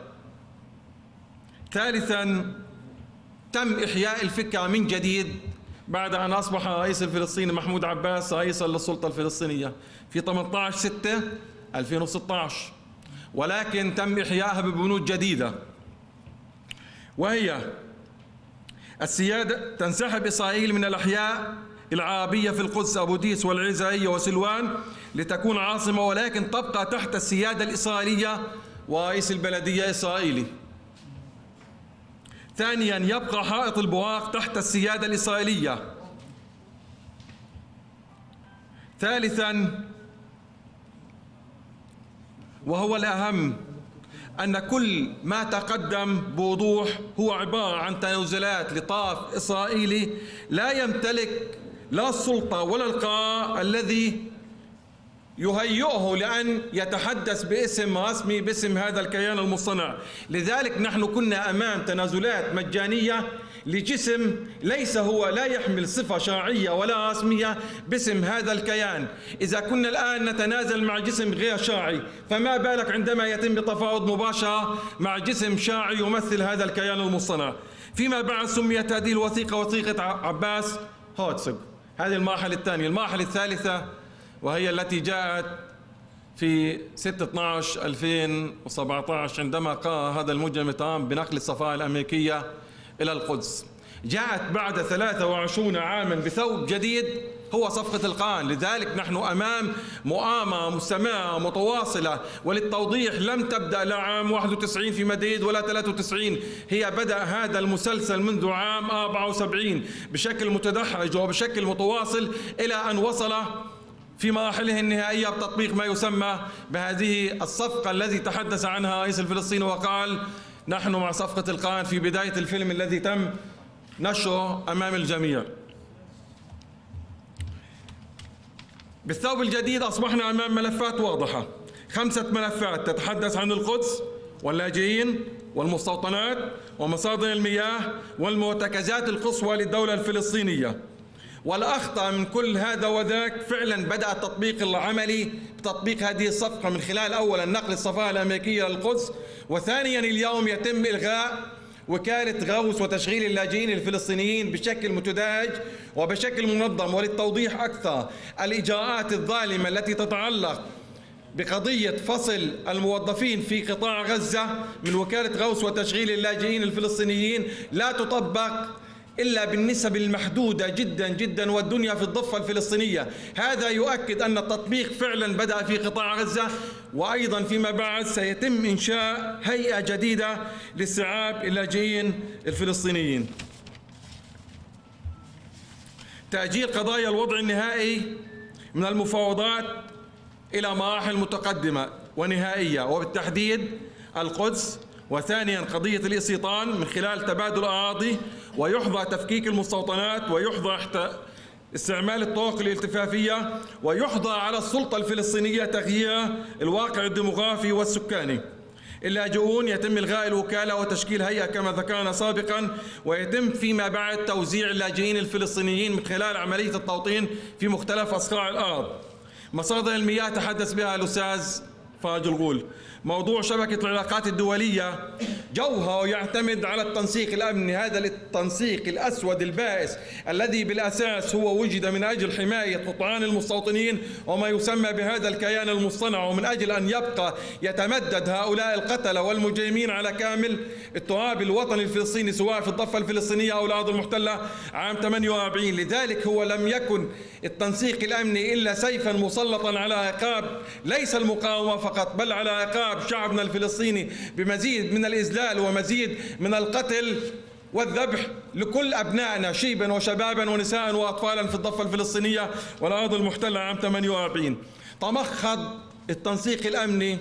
ثالثا تم إحياء الفكرة من جديد بعد أن أصبح الرئيس الفلسطيني محمود عباس رئيسا للسلطة الفلسطينية في 18/6/2016، ولكن تم إحيائها ببنود جديدة، وهي السيادة. تنسحب إسرائيل من الأحياء العربية في القدس أبو ديس والعزائية وسلوان لتكون عاصمة، ولكن تبقى تحت السيادة الإسرائيلية ورئيس البلدية إسرائيلي. ثانيا يبقى حائط البراق تحت السيادة الإسرائيلية. ثالثا وهو الأهم أن كل ما تقدم بوضوح هو عبارة عن تنازلات لطرف إسرائيلي لا يمتلك لا السلطة ولا القرار الذي يهيئه لأن يتحدث باسم رسمي باسم هذا الكيان المصطنع. لذلك نحن كنا أمام تنازلات مجانية لجسم ليس هو لا يحمل صفة شرعية ولا رسمية باسم هذا الكيان. إذا كنا الآن نتنازل مع جسم غير شرعي، فما بالك عندما يتم تفاوض مباشرة مع جسم شرعي يمثل هذا الكيان المصطنع. فيما بعد سميت هذه الوثيقة وثيقة عباس هرتزوغ. هذه المرحلة الثانية. المرحلة الثالثة وهي التي جاءت في 6/12/2017 عندما قرر هذا المجرم ترامب بنقل السفارة الأمريكية إلى القدس. جاءت بعد 23 عاما بثوب جديد هو صفقة القرن. لذلك نحن أمام مؤامرة مستمرة متواصلة، وللتوضيح لم تبدأ لا عام 91 في مدريد ولا 93، هي بدأ هذا المسلسل منذ عام 74 بشكل متدحرج وبشكل متواصل إلى أن وصل في مراحله النهائية بتطبيق ما يسمى بهذه الصفقة الذي تحدث عنها الرئيس الفلسطيني وقال نحن مع صفقة القرن في بداية الفيلم الذي تم نشره أمام الجميع. بالثوب الجديد أصبحنا أمام ملفات واضحة، 5 ملفات تتحدث عن القدس واللاجئين والمستوطنات ومصادر المياه والمرتكزات القصوى للدولة الفلسطينية. والأخطر من كل هذا وذاك فعلا بدأ التطبيق العملي بتطبيق هذه الصفقة من خلال أولا نقل السفارة الأمريكية للقدس، وثانيا اليوم يتم إلغاء وكالة غوث وتشغيل اللاجئين الفلسطينيين بشكل متدرج وبشكل منظم. وللتوضيح أكثر، الإجراءات الظالمة التي تتعلق بقضية فصل الموظفين في قطاع غزة من وكالة غوث وتشغيل اللاجئين الفلسطينيين لا تطبق إلا بالنسب المحدودة جدا جدا والدنيا في الضفة الفلسطينية. هذا يؤكد أن التطبيق فعلا بدأ في قطاع غزة، وأيضا فيما بعد سيتم إنشاء هيئة جديدة لاستيعاب اللاجئين الفلسطينيين. تأجيل قضايا الوضع النهائي من المفاوضات إلى مراحل متقدمة ونهائية، وبالتحديد القدس، وثانيا قضية الاستيطان من خلال تبادل أراضي، ويحظى تفكيك المستوطنات، ويحظى استعمال الطرق الالتفافية، ويحظى على السلطة الفلسطينية تغيير الواقع الديموغرافي والسكاني. اللاجئون يتم إلغاء الوكالة وتشكيل هيئة كما ذكرنا سابقا، ويتم فيما بعد توزيع اللاجئين الفلسطينيين من خلال عملية التوطين في مختلف أصقاع الأرض. مصادر المياه تحدث بها الأستاذ فرج الغول. موضوع شبكة العلاقات الدولية جوهر يعتمد على التنسيق الأمني، هذا التنسيق الأسود البائس الذي بالأساس هو وجد من أجل حماية قطعان المستوطنين وما يسمى بهذا الكيان المصطنع، ومن أجل أن يبقى يتمدد هؤلاء القتلة والمجرمين على كامل التراب الوطني الفلسطيني سواء في الضفة الفلسطينية أو الأرض المحتلة عام 48. لذلك هو لم يكن التنسيق الأمني إلا سيفا مسلطا على عقاب ليس المقاومة فقط، بل على عقاب شعبنا الفلسطيني بمزيد من الإذلال ومزيد من القتل والذبح لكل أبنائنا شيبا وشبابا ونساء وأطفالا في الضفة الفلسطينية والأرض المحتلة عام 48. تمخض التنسيق الأمني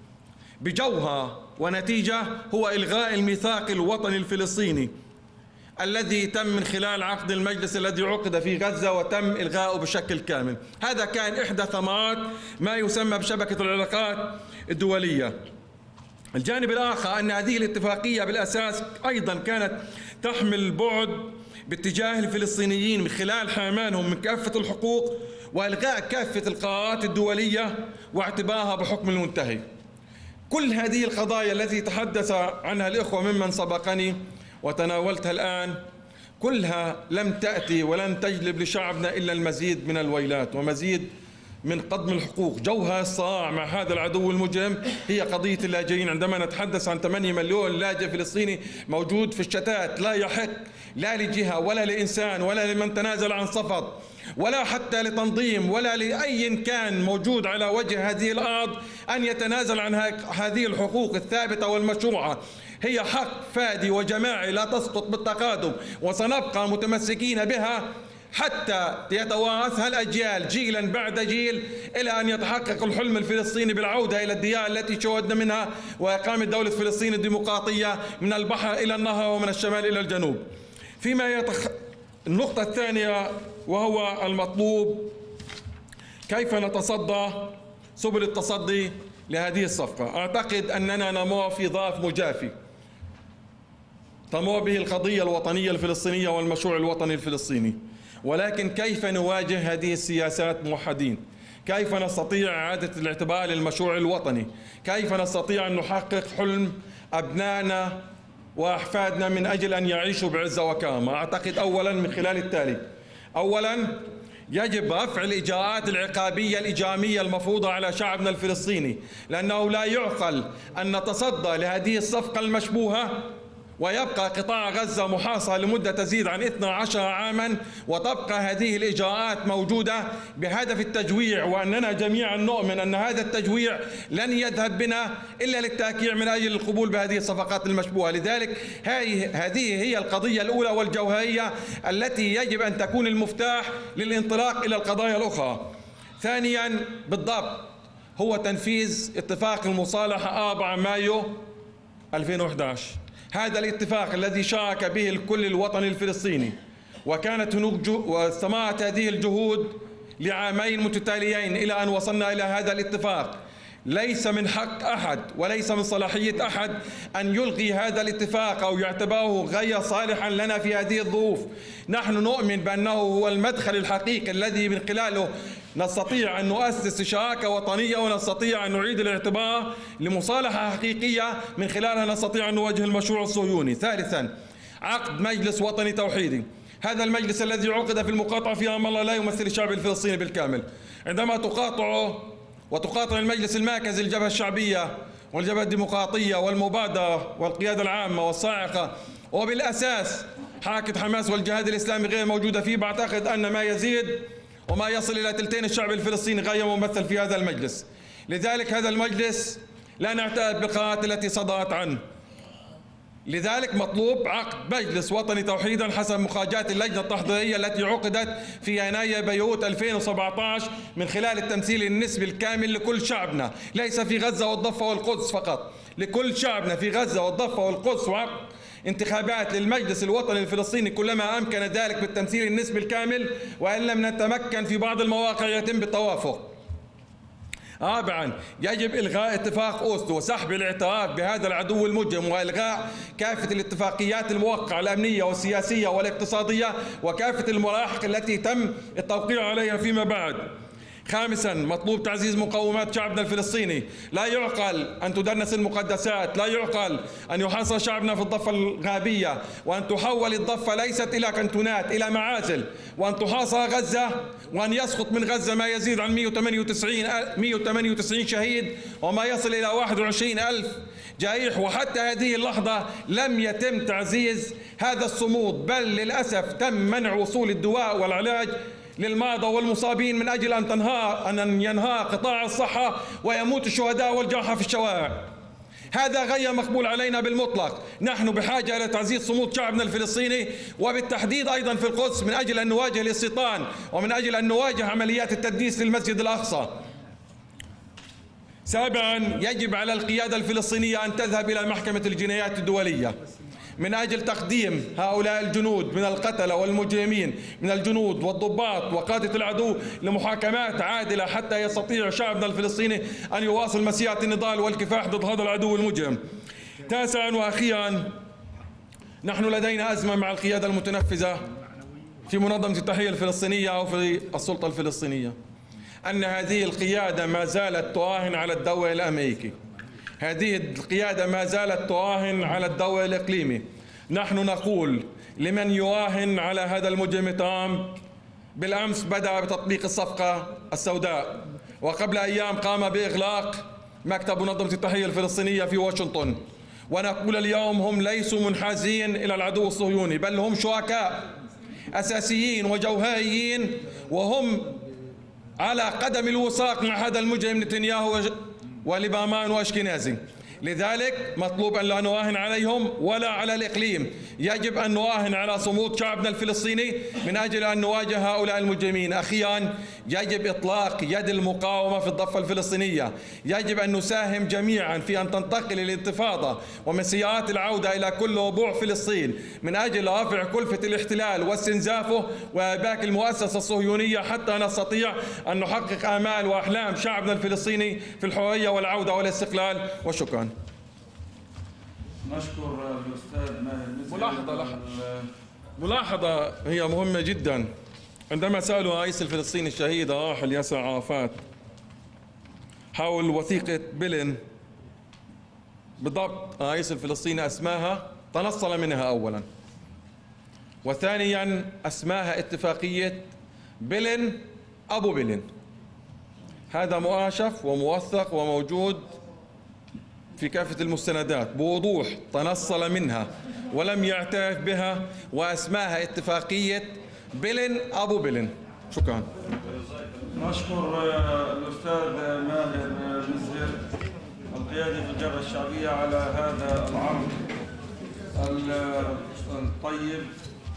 بجوهر ونتيجة هو إلغاء الميثاق الوطني الفلسطيني الذي تم من خلال عقد المجلس الذي عقد في غزة وتم إلغاؤه بشكل كامل. هذا كان إحدى ثمرات ما يسمى بشبكة العلاقات الدولية. الجانب الآخر أن هذه الاتفاقية بالأساس أيضا كانت تحمل البعد باتجاه الفلسطينيين من خلال حرمانهم من كافة الحقوق وإلغاء كافة القرارات الدولية واعتبارها بحكم المنتهي. كل هذه القضايا التي تحدث عنها الإخوة ممن سبقني وتناولتها الآن كلها لم تأتي ولن تجلب لشعبنا إلا المزيد من الويلات ومزيد من قضم الحقوق. جوهر الصراع مع هذا العدو المجرم هي قضية اللاجئين. عندما نتحدث عن 8 مليون لاجئ فلسطيني موجود في الشتات، لا يحق لا لجهة ولا لإنسان ولا لمن تنازل عن صفد ولا حتى لتنظيم ولا لأي كان موجود على وجه هذه الأرض أن يتنازل عن هذه الحقوق الثابتة والمشروعة. هي حق فادي وجماعي لا تسقط بالتقادم، وسنبقى متمسكين بها حتى يتوارثها الأجيال جيلا بعد جيل إلى أن يتحقق الحلم الفلسطيني بالعودة إلى الديار التي شهدنا منها وإقامة دولة فلسطين الديمقراطية من البحر إلى النهر ومن الشمال إلى الجنوب. النقطة الثانية وهو المطلوب كيف نتصدى سبل التصدي لهذه الصفقة. أعتقد أننا نمر في ظرف مجافي تمر به القضية الوطنية الفلسطينية والمشروع الوطني الفلسطيني، ولكن كيف نواجه هذه السياسات موحدين؟ كيف نستطيع إعادة الاعتبار للمشروع الوطني؟ كيف نستطيع أن نحقق حلم أبنائنا وأحفادنا من أجل أن يعيشوا بعزة وكرامة؟ أعتقد أولا من خلال التالي: أولا يجب رفع الإجراءات العقابية الإجرامية المفروضة على شعبنا الفلسطيني، لأنه لا يعقل أن نتصدى لهذه الصفقة المشبوهة ويبقى قطاع غزة محاصر لمدة تزيد عن 12 عاما وتبقى هذه الإجراءات موجودة بهدف التجويع، وأننا جميعا نؤمن أن هذا التجويع لن يذهب بنا إلا للتأكيد من أجل القبول بهذه الصفقات المشبوهة. لذلك هذه هي القضية الأولى والجوهرية التي يجب أن تكون المفتاح للانطلاق إلى القضايا الأخرى. ثانيا بالضبط هو تنفيذ اتفاق المصالحة 4 مايو 2011. هذا الاتفاق الذي شارك به الكل الوطني الفلسطيني، وكانت هناك واستمرت هذه الجهود لعامين متتاليين إلى أن وصلنا إلى هذا الاتفاق. ليس من حق أحد وليس من صلاحية أحد أن يلغي هذا الاتفاق أو يعتبره غير صالحا لنا في هذه الظروف. نحن نؤمن بأنه هو المدخل الحقيقي الذي من خلاله نستطيع أن نؤسس شراكة وطنية ونستطيع أن نعيد الاعتبار لمصالحة حقيقية من خلالها نستطيع أن نواجه المشروع الصهيوني. ثالثا عقد مجلس وطني توحيدي. هذا المجلس الذي عقد في المقاطعة في رام الله لا يمثل الشعب الفلسطيني بالكامل. عندما تقاطعه وتقاطع المجلس المركزي الجبهة الشعبية والجبهة الديمقراطية والمبادرة والقيادة العامة والصاعقة وبالأساس حركة حماس والجهاد الإسلامي غير موجودة فيه، بعتقد أن ما يزيد وما يصل إلى 2/3 الشعب الفلسطيني غير ممثل في هذا المجلس. لذلك هذا المجلس لا نعتقد بالقرارات التي صدرت عنه. لذلك مطلوب عقد مجلس وطني توحيدا حسب مخرجات اللجنة التحضيرية التي عقدت في يناير بيروت 2017 من خلال التمثيل النسبي الكامل لكل شعبنا، ليس في غزة والضفة والقدس فقط، لكل شعبنا في غزة والضفة والقدس، وعقد انتخابات للمجلس الوطني الفلسطيني كلما أمكن ذلك بالتمثيل النسبي الكامل، وإن لم نتمكن في بعض المواقع يتم بالتوافق. رابعا يجب إلغاء اتفاق أوسلو وسحب الاعتراف بهذا العدو المجرم وإلغاء كافة الاتفاقيات الموقعة الأمنية والسياسية والاقتصادية وكافة الملاحق التي تم التوقيع عليها فيما بعد. خامسا مطلوب تعزيز مقومات شعبنا الفلسطيني. لا يعقل أن تدنس المقدسات، لا يعقل أن يحاصر شعبنا في الضفة الغربية وأن تحول الضفة ليست إلى كنتونات إلى معازل، وأن تحاصر غزة وأن يسقط من غزة ما يزيد عن 198 شهيد وما يصل إلى 21,000 جريح. وحتى هذه اللحظة لم يتم تعزيز هذا الصمود، بل للأسف تم منع وصول الدواء والعلاج للمرضى والمصابين من أجل أن ينهار قطاع الصحة ويموت الشهداء والجرحى في الشوارع. هذا غير مقبول علينا بالمطلق. نحن بحاجة إلى تعزيز صمود شعبنا الفلسطيني وبالتحديد أيضا في القدس من أجل أن نواجه الاستيطان ومن أجل أن نواجه عمليات التدنيس للمسجد الأقصى. سابعا يجب على القيادة الفلسطينية أن تذهب إلى محكمة الجنايات الدولية من أجل تقديم هؤلاء الجنود من القتلة والمجرمين من الجنود والضباط وقادة العدو لمحاكمات عادلة حتى يستطيع شعبنا الفلسطيني أن يواصل مسيرة النضال والكفاح ضد هذا العدو المجرم. تاسعا وأخيرا نحن لدينا أزمة مع القيادة المتنفذة في منظمة التحرير الفلسطينية وفي السلطة الفلسطينية، أن هذه القيادة ما زالت تراهن على الدور الأمريكي، هذه القيادة ما زالت تراهن على الدور الإقليمي. نحن نقول لمن يراهن على هذا المجرم ترامب، بالأمس بدأ بتطبيق الصفقة السوداء، وقبل أيام قام بإغلاق مكتب منظمة التحرير الفلسطينية في واشنطن، ونقول اليوم هم ليسوا منحازين إلى العدو الصهيوني، بل هم شركاء أساسيين وجوهريين، وهم على قدم الوثاق مع هذا المجرم نتنياهو وليبرمان وأشكنازي. لذلك مطلوب أن لا نراهن عليهم ولا على الإقليم، يجب أن نراهن على صمود شعبنا الفلسطيني من أجل أن نواجه هؤلاء المجرمين. أخيرا يجب إطلاق يد المقاومة في الضفة الفلسطينية، يجب أن نساهم جميعا في أن تنتقل الانتفاضة ومسيرات العودة إلى كل ربوع فلسطين من أجل رفع كلفة الاحتلال واستنزافه وإرباك المؤسسة الصهيونية حتى نستطيع أن نحقق آمال وأحلام شعبنا الفلسطيني في الحرية والعودة والاستقلال. وشكرا. نشكر الأستاذ ماهر مزهر. ملاحظة هي مهمة جدا. عندما سألوا الرئيس الفلسطيني الشهيد الراحل ياسر عرفات حول وثيقة بلن بالضبط، الرئيس الفلسطيني أسماها تنصل منها أولا، وثانيا أسماها اتفاقية بلن أبو بلن. هذا مؤاشف وموثق وموجود في كافة المستندات بوضوح، تنصل منها ولم يعترف بها وأسماها اتفاقية بلن أبو بلن. شكرا. نشكر الأستاذ ماهر مزهر القيادي في الجبهة الشعبية على هذا العرض الطيب،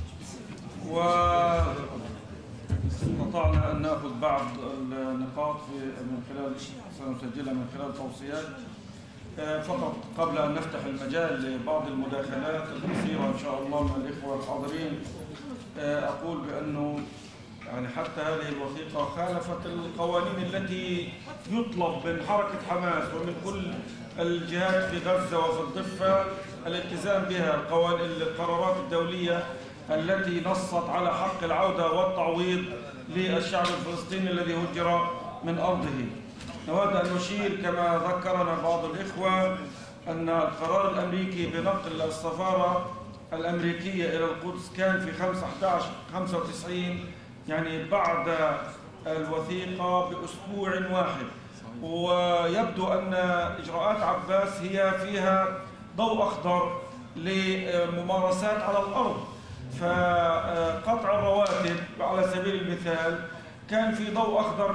واستطعنا أن نأخذ بعض النقاط من خلال سنسجلها من خلال توصيات. فقط قبل أن نفتح المجال لبعض المداخلات القصيرة إن شاء الله من الإخوة الحاضرين، أقول بأنه يعني حتى هذه الوثيقة خالفت القوانين التي يطلب من حركة حماس ومن كل الجهات في غزة وفي الضفة الالتزام بها، القرارات الدولية التي نصت على حق العودة والتعويض للشعب الفلسطيني الذي هجر من أرضه. نود أن نشير كما ذكرنا بعض الإخوة أن القرار الأمريكي بنقل السفارة الأمريكية إلى القدس كان في 5/11/95، يعني بعد الوثيقة بأسبوع واحد، ويبدو أن إجراءات عباس هي فيها ضوء أخضر لممارسات على الأرض. فقطع الرواتب على سبيل المثال كان في ضوء أخضر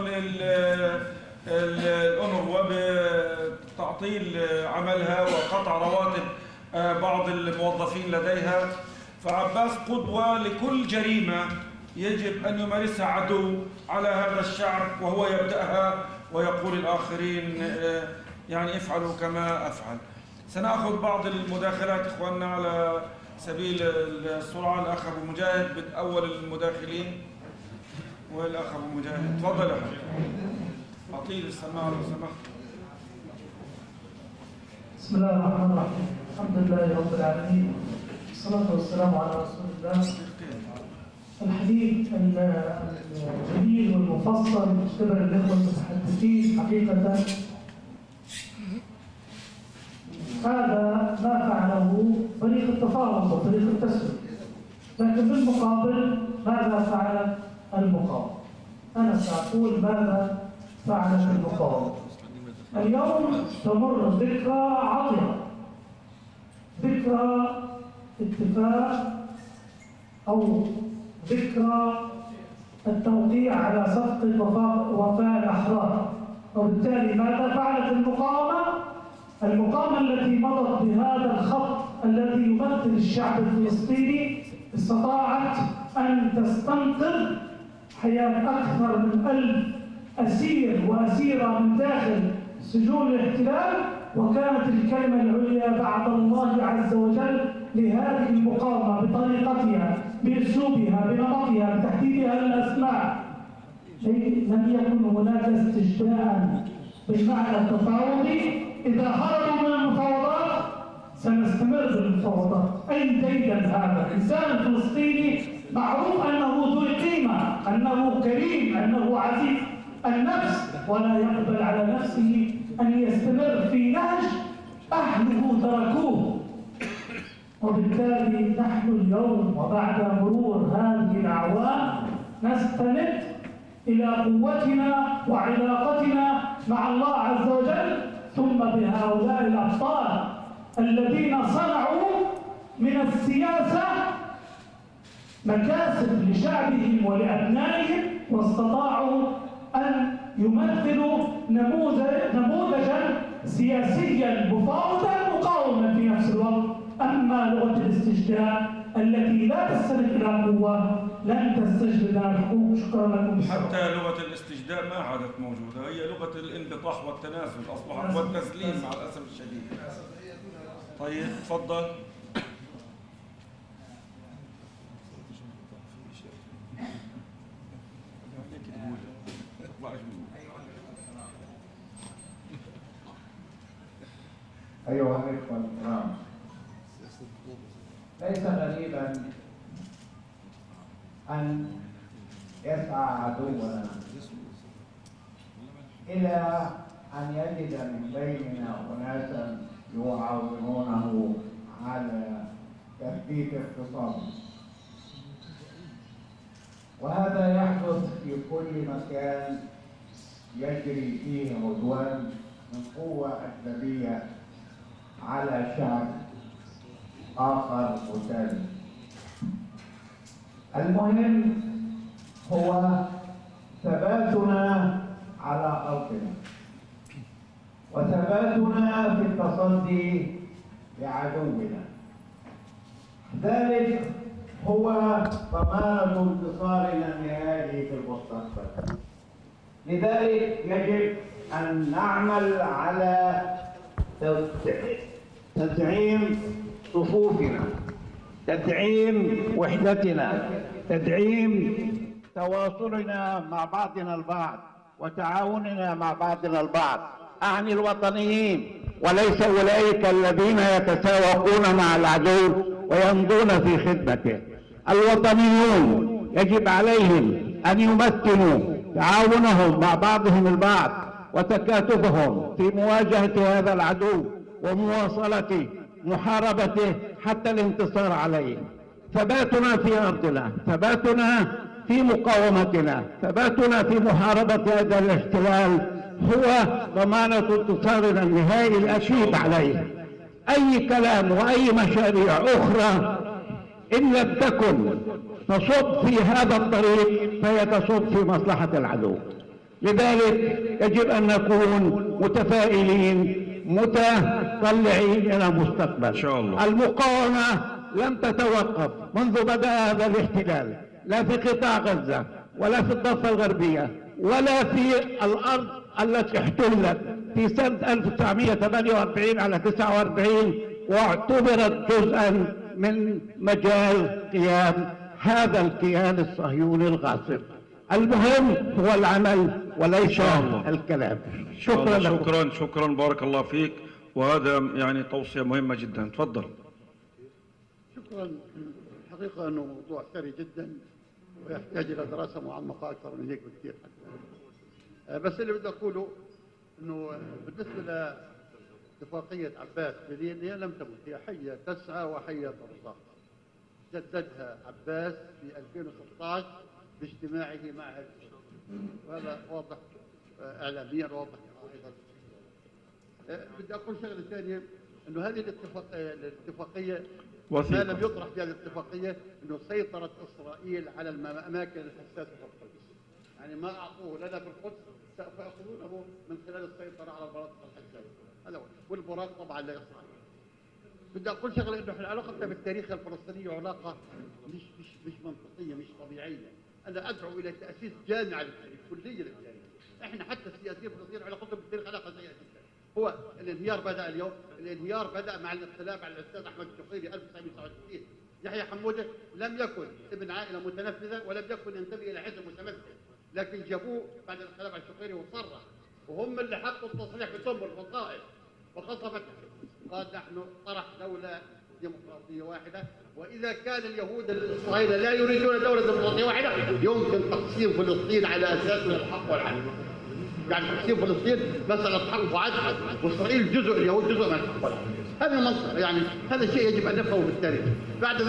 الأونروا بتعطيل عملها وقطع رواتب بعض الموظفين لديها. فعباس قدوة لكل جريمة يجب أن يمارسها عدو على هذا الشعب، وهو يبدأها ويقول الآخرين يعني افعلوا كما أفعل. سنأخذ بعض المداخلات إخواننا على سبيل السرعة. الأخ أبو مجاهد أول المداخلين، والأخ أبو مجاهد تفضل يا حبيبي. أعطيني السماعة لو سمحت. بسم الله الرحمن الرحيم. الحمد لله رب العالمين، والصلاة والسلام على رسول الله. الحديث الجميل والمفصل مختبر الإخوة المتحدثين حقيقة هذا ما فعله فريق التفاوض وفريق التسوية، لكن بالمقابل ماذا فعلت المقاومة؟ أنا سأقول ماذا فعلت المقاومة. اليوم تمر ذكرى عطرة، ذكرى اتفاق أو ذكرى التوقيع على صفقة وفاء الأحرار. وبالتالي ماذا فعلت المقاومة؟ المقاومة التي مضت بهذا الخط الذي يمثل الشعب الفلسطيني استطاعت أن تستنقذ حياة أكثر من 1000 أسير وأسيرة من داخل سجون الاحتلال، وكانت الكلمة العليا بعد الله عز وجل لهذه المقاومة بطريقتها، بأسلوبها، بنمطها، بتحديدها للأسماء. لم يكن هناك استجداء بالمعنى التفاوضي. إذا هربوا من المفاوضات سنستمر بالمفاوضات. أين ديدا هذا؟ الإنسان الفلسطيني معروف أنه ذو قيمة، أنه كريم، أنه عزيز النفس، ولا يقبل على نفسه أن يستمر في نهج أهله تركوه. وبالتالي نحن اليوم وبعد مرور هذه الأعوام نستند إلى قوتنا وعلاقتنا مع الله عز وجل، ثم بهؤلاء الأبطال الذين صنعوا من السياسة مكاسب لشعبهم ولأبنائهم، واستطاعوا أن يمثلوا نموذجا سياسيا مفاوضا مقاوما في نفس الوقت. أما لغة الاستجداء التي لا تستند إلى قوة لن تستجد لنا الحقوق. شكرا لكم. حتى لغة الاستجداء ما عادت موجودة، هي لغة الانبطاح والتنازل أصبحت، والتسليم مع الأسف الشديد. طيب تفضل. أيها الإخوة الكرام، ليس غريبا أن يسعى عدونا إلى أن يجد من بيننا أناسا يعاونونه على تثبيت اقتصاده، وهذا يحدث في كل مكان يجري فيه عدوان من قوة أجنبية على شعب آخر مسالم. المهم هو ثباتنا على أرضنا وثباتنا في التصدي لعدونا. ذلك هو ضمان انتصارنا النهائي في المستقبل. لذلك يجب أن نعمل على تدعيم صفوفنا، تدعيم وحدتنا، تدعيم تواصلنا مع بعضنا البعض وتعاوننا مع بعضنا البعض. أعني الوطنيين وليس أولئك الذين يتساوقون مع العدو ويمضون في خدمته. الوطنيون يجب عليهم أن يمثلوا تعاونهم مع بعضهم البعض وتكاتفهم في مواجهة هذا العدو ومواصلة محاربته حتى الانتصار عليه. ثباتنا في أرضنا، ثباتنا في مقاومتنا، ثباتنا في محاربة هذا الاحتلال هو ضمانة انتصارنا النهائي الأكيد عليه. أي كلام وأي مشاريع أخرى إن لم تكن تصب في هذا الطريق فهي تصب في مصلحة العدو. لذلك يجب أن نكون متفائلين متطلعين إلى المستقبل. إن شاء الله. المقاومة لم تتوقف منذ بدأ هذا الاحتلال، لا في قطاع غزة ولا في الضفة الغربية ولا في الأرض التي احتلت في سنة 1948 على 49 واعتبرت جزءا من مجال قيام هذا الكيان الصهيوني الغاصب. المهم هو العمل وليس الكلام. شكرا لكم. شكرا بارك الله فيك، وهذا يعني توصية مهمة جدا. تفضل. شكرا. الحقيقة أنه موضوع ثري جدا ويحتاج إلى دراسة معمقة أكثر من هيك بكثير. بس اللي بدي أقوله أنه بالنسبة لاتفاقية عباس بلين هي لم تمت، هي حية تسعى وحية ترزق. جددها عباس في 2016 باجتماعه مع هذا، وهذا واضح إعلاميا، واضح أيضا. بدي أقول شغلة ثانية، أنه هذه الاتفاقية ما لم يطرح في هذه الاتفاقية أنه سيطرة إسرائيل على الأماكن الحساسة في القدس. يعني ما أعطوه لنا في القدس سوف يأخذونه من خلال السيطرة على المناطق الحساسة. هذا هو، والبراق طبعا لا يصلح. بدي أقول شغلة، أنه علاقتنا بالتاريخ الفلسطيني علاقة مش منطقية، مش طبيعية. أنا أدعو إلى تأسيس جامعة للتاريخ، كلية للتاريخ. إحنا حتى السياسيين الفلسطينيين علاقتهم بالتاريخ علاقة سيئة جدا. هو الانهيار بدأ اليوم، الانهيار بدأ مع الاختلاف على الأستاذ أحمد الشقيري 1969. يحيى حمودة لم يكن ابن عائلة متنفذة ولم يكن ينتمي إلى حزب متمثل، لكن جابوه بعد الاختلاف على الشقيري وصرح، وهم اللي حطوا التصريح بسم الفصائل وخصفت. قال نحن طرح دولة ديمقراطية واحدة، وإذا كان اليهود الإسرائيليين لا يريدون دولة ديمقراطية واحدة يمكن تقسيم فلسطين على أساس الحق والعدل. يعني تقسيم فلسطين مسألة حق وعدل، وإسرائيل جزء، اليهود جزء من الحق والعدل. هذا منطق، يعني هذا شيء يجب أن نفهمه في التاريخ. بعد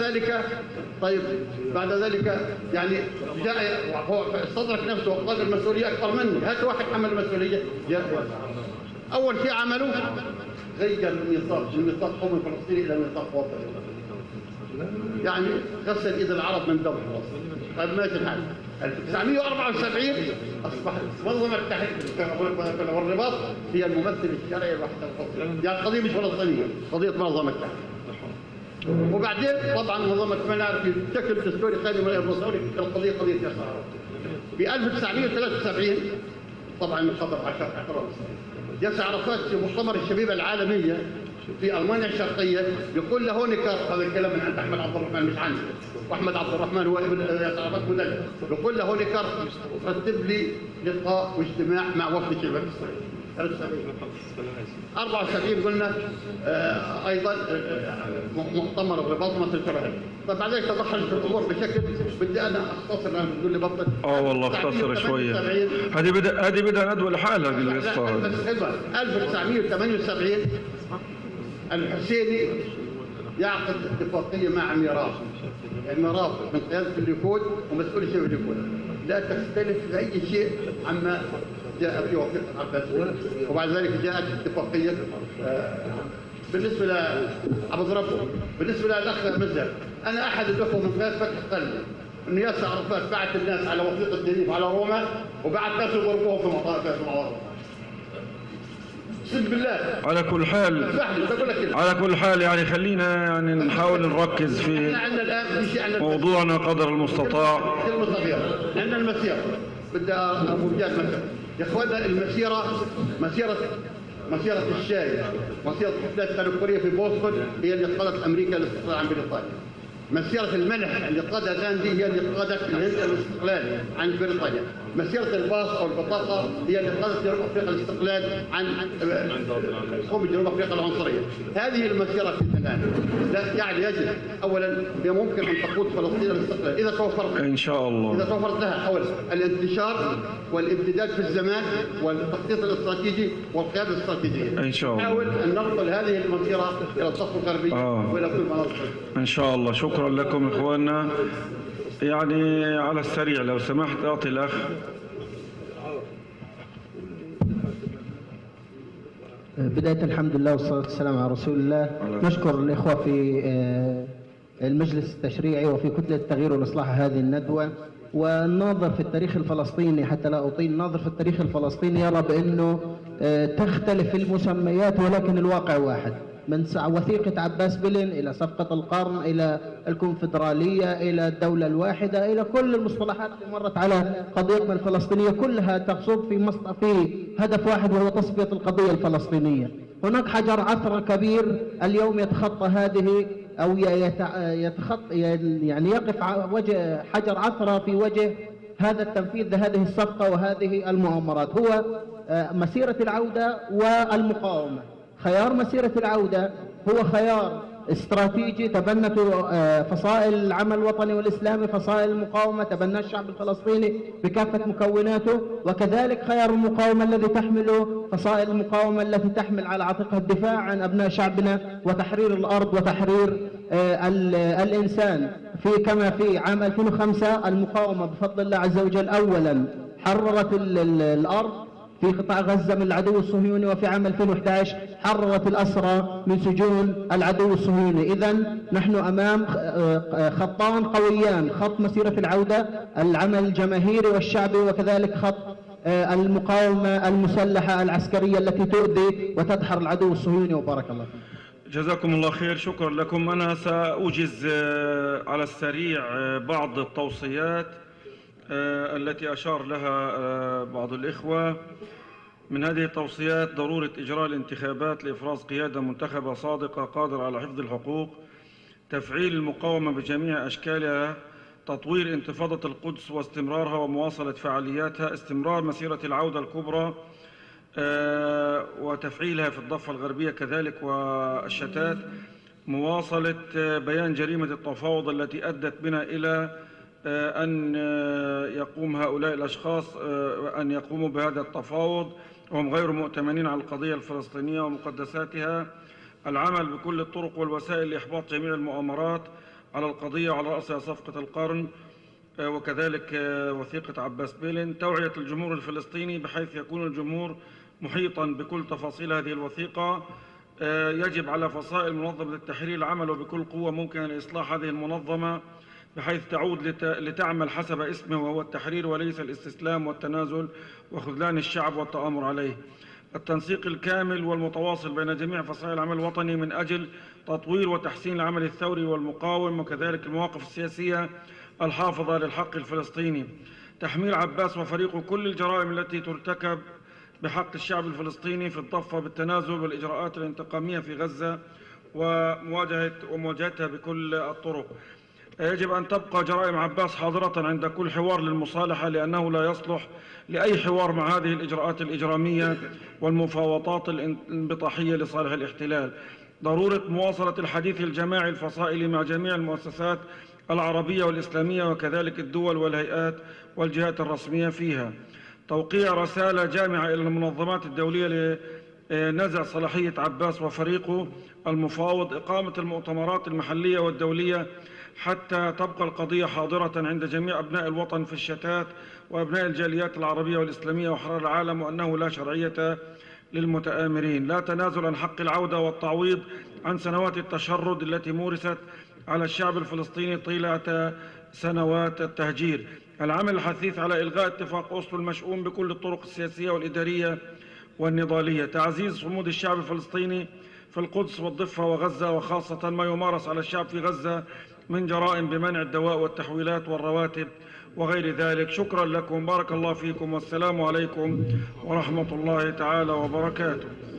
ذلك يعني جاء هو استدرك نفسه وقال المسؤولية أكبر مني، هات واحد حمل المسؤولية. أول شيء عملوه غير الميثاق، من ميثاق قومي فلسطيني إلى ميثاق وطني. يعني غسل إيد العرب من دم فلسطين. طيب ماشي الحال. 1974 أصبحت منظمة التحرير والرباط هي الممثل الشرعي لوحدة الفلسطينية. يعني القضية مش فلسطينية، قضية منظمة التحرير. وبعدين طبعا منظمة منار في شكل دستوري خادم الرئيس القضية قضية ياسر عرفات. في 1973 طبعا من خطر عشر احترام ياسر عرفات في مؤتمر الشبيبة العالمية في ألمانيا الشرقية يقول له نكار، هذا الكلام من عند أحمد عبد الرحمن مش عندي، وأحمد عبد الرحمن هو ابن ياسر عرفات مدلل، يقول له نكار رتب لي لقاء واجتماع مع وفد شباب إسرائيل. 74 قلنا ايضا مؤتمر الرباط مصر الشرعي. طيب بعد ذلك تدخلت الامور بشكل بدي انا اختصر، لان بتقول لي بطل. والله اختصر شويه. هذه بدها ندوه لحالها بالقصه. بس حلوه. 1978 الحسيني يعقد اتفاقيه مع ميراث. الميراث من قياده الليكود ومسؤول شباب الليكود لا تختلف في اي شيء عما جاء في وثيقة عباس. وبعد ذلك جاءت اتفاقية بالنسبة لعبد ربه، بالنسبة للأخ مزهر، أنا أحد الأخوة من قياس فتح قلبي إنه ياسر عرفات بعت الناس على وثيقة دينيف على روما وبعت ناس يضربوهم في المطار. اقسم بالله. على كل حال يعني خلينا يعني نحاول نركز في موضوعنا قدر المستطاع. كلمة صغيرة. عندنا المسيرة بدي أبو رجال مثلا يا اخوانا، المسيرة مسيرة الشاي، مسيرة الحفلات التنكرية في بوسطن هي اللي قادت أمريكا الاستقلال عن بريطانيا. مسيرة الملح اللي قادها غاندي هي اللي قادت الهند الاستقلال عن بريطانيا. مسيرة الباص أو البطاقة هي اللي قادت جنوب أفريقيا الاستقلال عن قوم جنوب أفريقيا العنصرية. هذه المسيرة في الآن يعني يجب أولا هي ممكن أن تقود فلسطين الاستقلال إذا توفرت إن شاء الله، إذا توفرت لها أولا الانتشار والامتداد في الزمان والتخطيط الاستراتيجي والقيادة الاستراتيجية. إن شاء الله نحاول أن ننقل هذه المسيرة إلى الضفة الغربية وإلى كل مناطق. إن شاء الله. شكرا لكم إخواننا. يعني على السريع لو سمحت أعطي الأخ. بداية الحمد لله والصلاة والسلام على رسول الله. نشكر الإخوة في المجلس التشريعي وفي كتلة التغيير والإصلاح هذه الندوة. والناظر في التاريخ الفلسطيني حتى لا أطيل، الناظر في التاريخ الفلسطيني يرى بأنه تختلف المسميات ولكن الواقع واحد، من وثيقة عباس بلين إلى صفقة القرن إلى الكونفدرالية إلى الدولة الواحدة إلى كل المصطلحات اللي مرت على قضيتنا الفلسطينية كلها تصب في هدف واحد وهو تصفية القضية الفلسطينية. هناك حجر عثرة كبير اليوم يتخطى هذه أو يتخطى يعني يقف وجه حجر عثرة في وجه هذا التنفيذ لهذه الصفقة وهذه المؤامرات. هو مسيرة العودة والمقاومة. خيار مسيرة العودة هو خيار استراتيجي تبنته فصائل العمل الوطني والإسلامي، فصائل المقاومة تبناه الشعب الفلسطيني بكافة مكوناته، وكذلك خيار المقاومة الذي تحمله فصائل المقاومة التي تحمل على عاتقها الدفاع عن أبناء شعبنا وتحرير الأرض وتحرير الإنسان. كما في عام 2005 المقاومة بفضل الله عز وجل أولا حررت الأرض في قطاع غزة من العدو الصهيوني، وفي عام 2011 حررت الأسرى من سجون العدو الصهيوني. إذن نحن أمام خطان قويان، خط مسيرة العودة العمل الجماهيري والشعبي، وكذلك خط المقاومة المسلحة العسكرية التي تؤذي وتدحر العدو الصهيوني. وبارك الله فيكم. جزاكم الله خير، شكرا لكم. أنا سأوجز على السريع بعض التوصيات التي أشار لها بعض الإخوة. من هذه التوصيات ضرورة إجراء الانتخابات لإفراز قيادة منتخبة صادقة قادرة على حفظ الحقوق، تفعيل المقاومة بجميع أشكالها، تطوير انتفاضة القدس واستمرارها ومواصلة فعالياتها، استمرار مسيرة العودة الكبرى وتفعيلها في الضفة الغربية كذلك والشتات، مواصلة بيان جريمة التفاوض التي أدت بنا إلى أن يقوم هؤلاء الأشخاص أن يقوموا بهذا التفاوض وهم غير مؤتمنين على القضية الفلسطينية ومقدساتها، العمل بكل الطرق والوسائل لإحباط جميع المؤامرات على القضية وعلى رأسها صفقة القرن وكذلك وثيقة عباس بيلن، توعية الجمهور الفلسطيني بحيث يكون الجمهور محيطا بكل تفاصيل هذه الوثيقة. يجب على فصائل منظمة التحرير العمل بكل قوة ممكنة لإصلاح هذه المنظمة بحيث تعود لتعمل حسب اسمه وهو التحرير وليس الاستسلام والتنازل وخذلان الشعب والتآمر عليه. التنسيق الكامل والمتواصل بين جميع فصائل العمل الوطني من أجل تطوير وتحسين العمل الثوري والمقاوم وكذلك المواقف السياسية الحافظة للحق الفلسطيني. تحميل عباس وفريقه كل الجرائم التي ترتكب بحق الشعب الفلسطيني في الضفة بالتنازل والإجراءات الانتقامية في غزة ومواجهتها بكل الطرق. يجب أن تبقى جرائم عباس حاضرة عند كل حوار للمصالحة، لأنه لا يصلح لأي حوار مع هذه الإجراءات الإجرامية والمفاوضات الانبطاحية لصالح الاحتلال. ضرورة مواصلة الحديث الجماعي الفصائلي مع جميع المؤسسات العربية والإسلامية وكذلك الدول والهيئات والجهات الرسمية فيها. توقيع رسالة جامعة إلى المنظمات الدولية لنزع صلاحية عباس وفريقه المفاوض، إقامة المؤتمرات المحلية والدولية حتى تبقى القضية حاضرة عند جميع أبناء الوطن في الشتات وأبناء الجاليات العربية والإسلامية وحرار العالم، وأنه لا شرعية للمتآمرين. لا تنازل عن حق العودة والتعويض عن سنوات التشرد التي مورست على الشعب الفلسطيني طيلة سنوات التهجير. العمل الحثيث على إلغاء اتفاق أوسلو المشؤوم بكل الطرق السياسية والإدارية والنضالية. تعزيز صمود الشعب الفلسطيني في القدس والضفة وغزة، وخاصة ما يمارس على الشعب في غزة من جرائم بمنع الدواء والتحويلات والرواتب وغير ذلك. شكرا لكم، بارك الله فيكم، والسلام عليكم ورحمة الله تعالى وبركاته.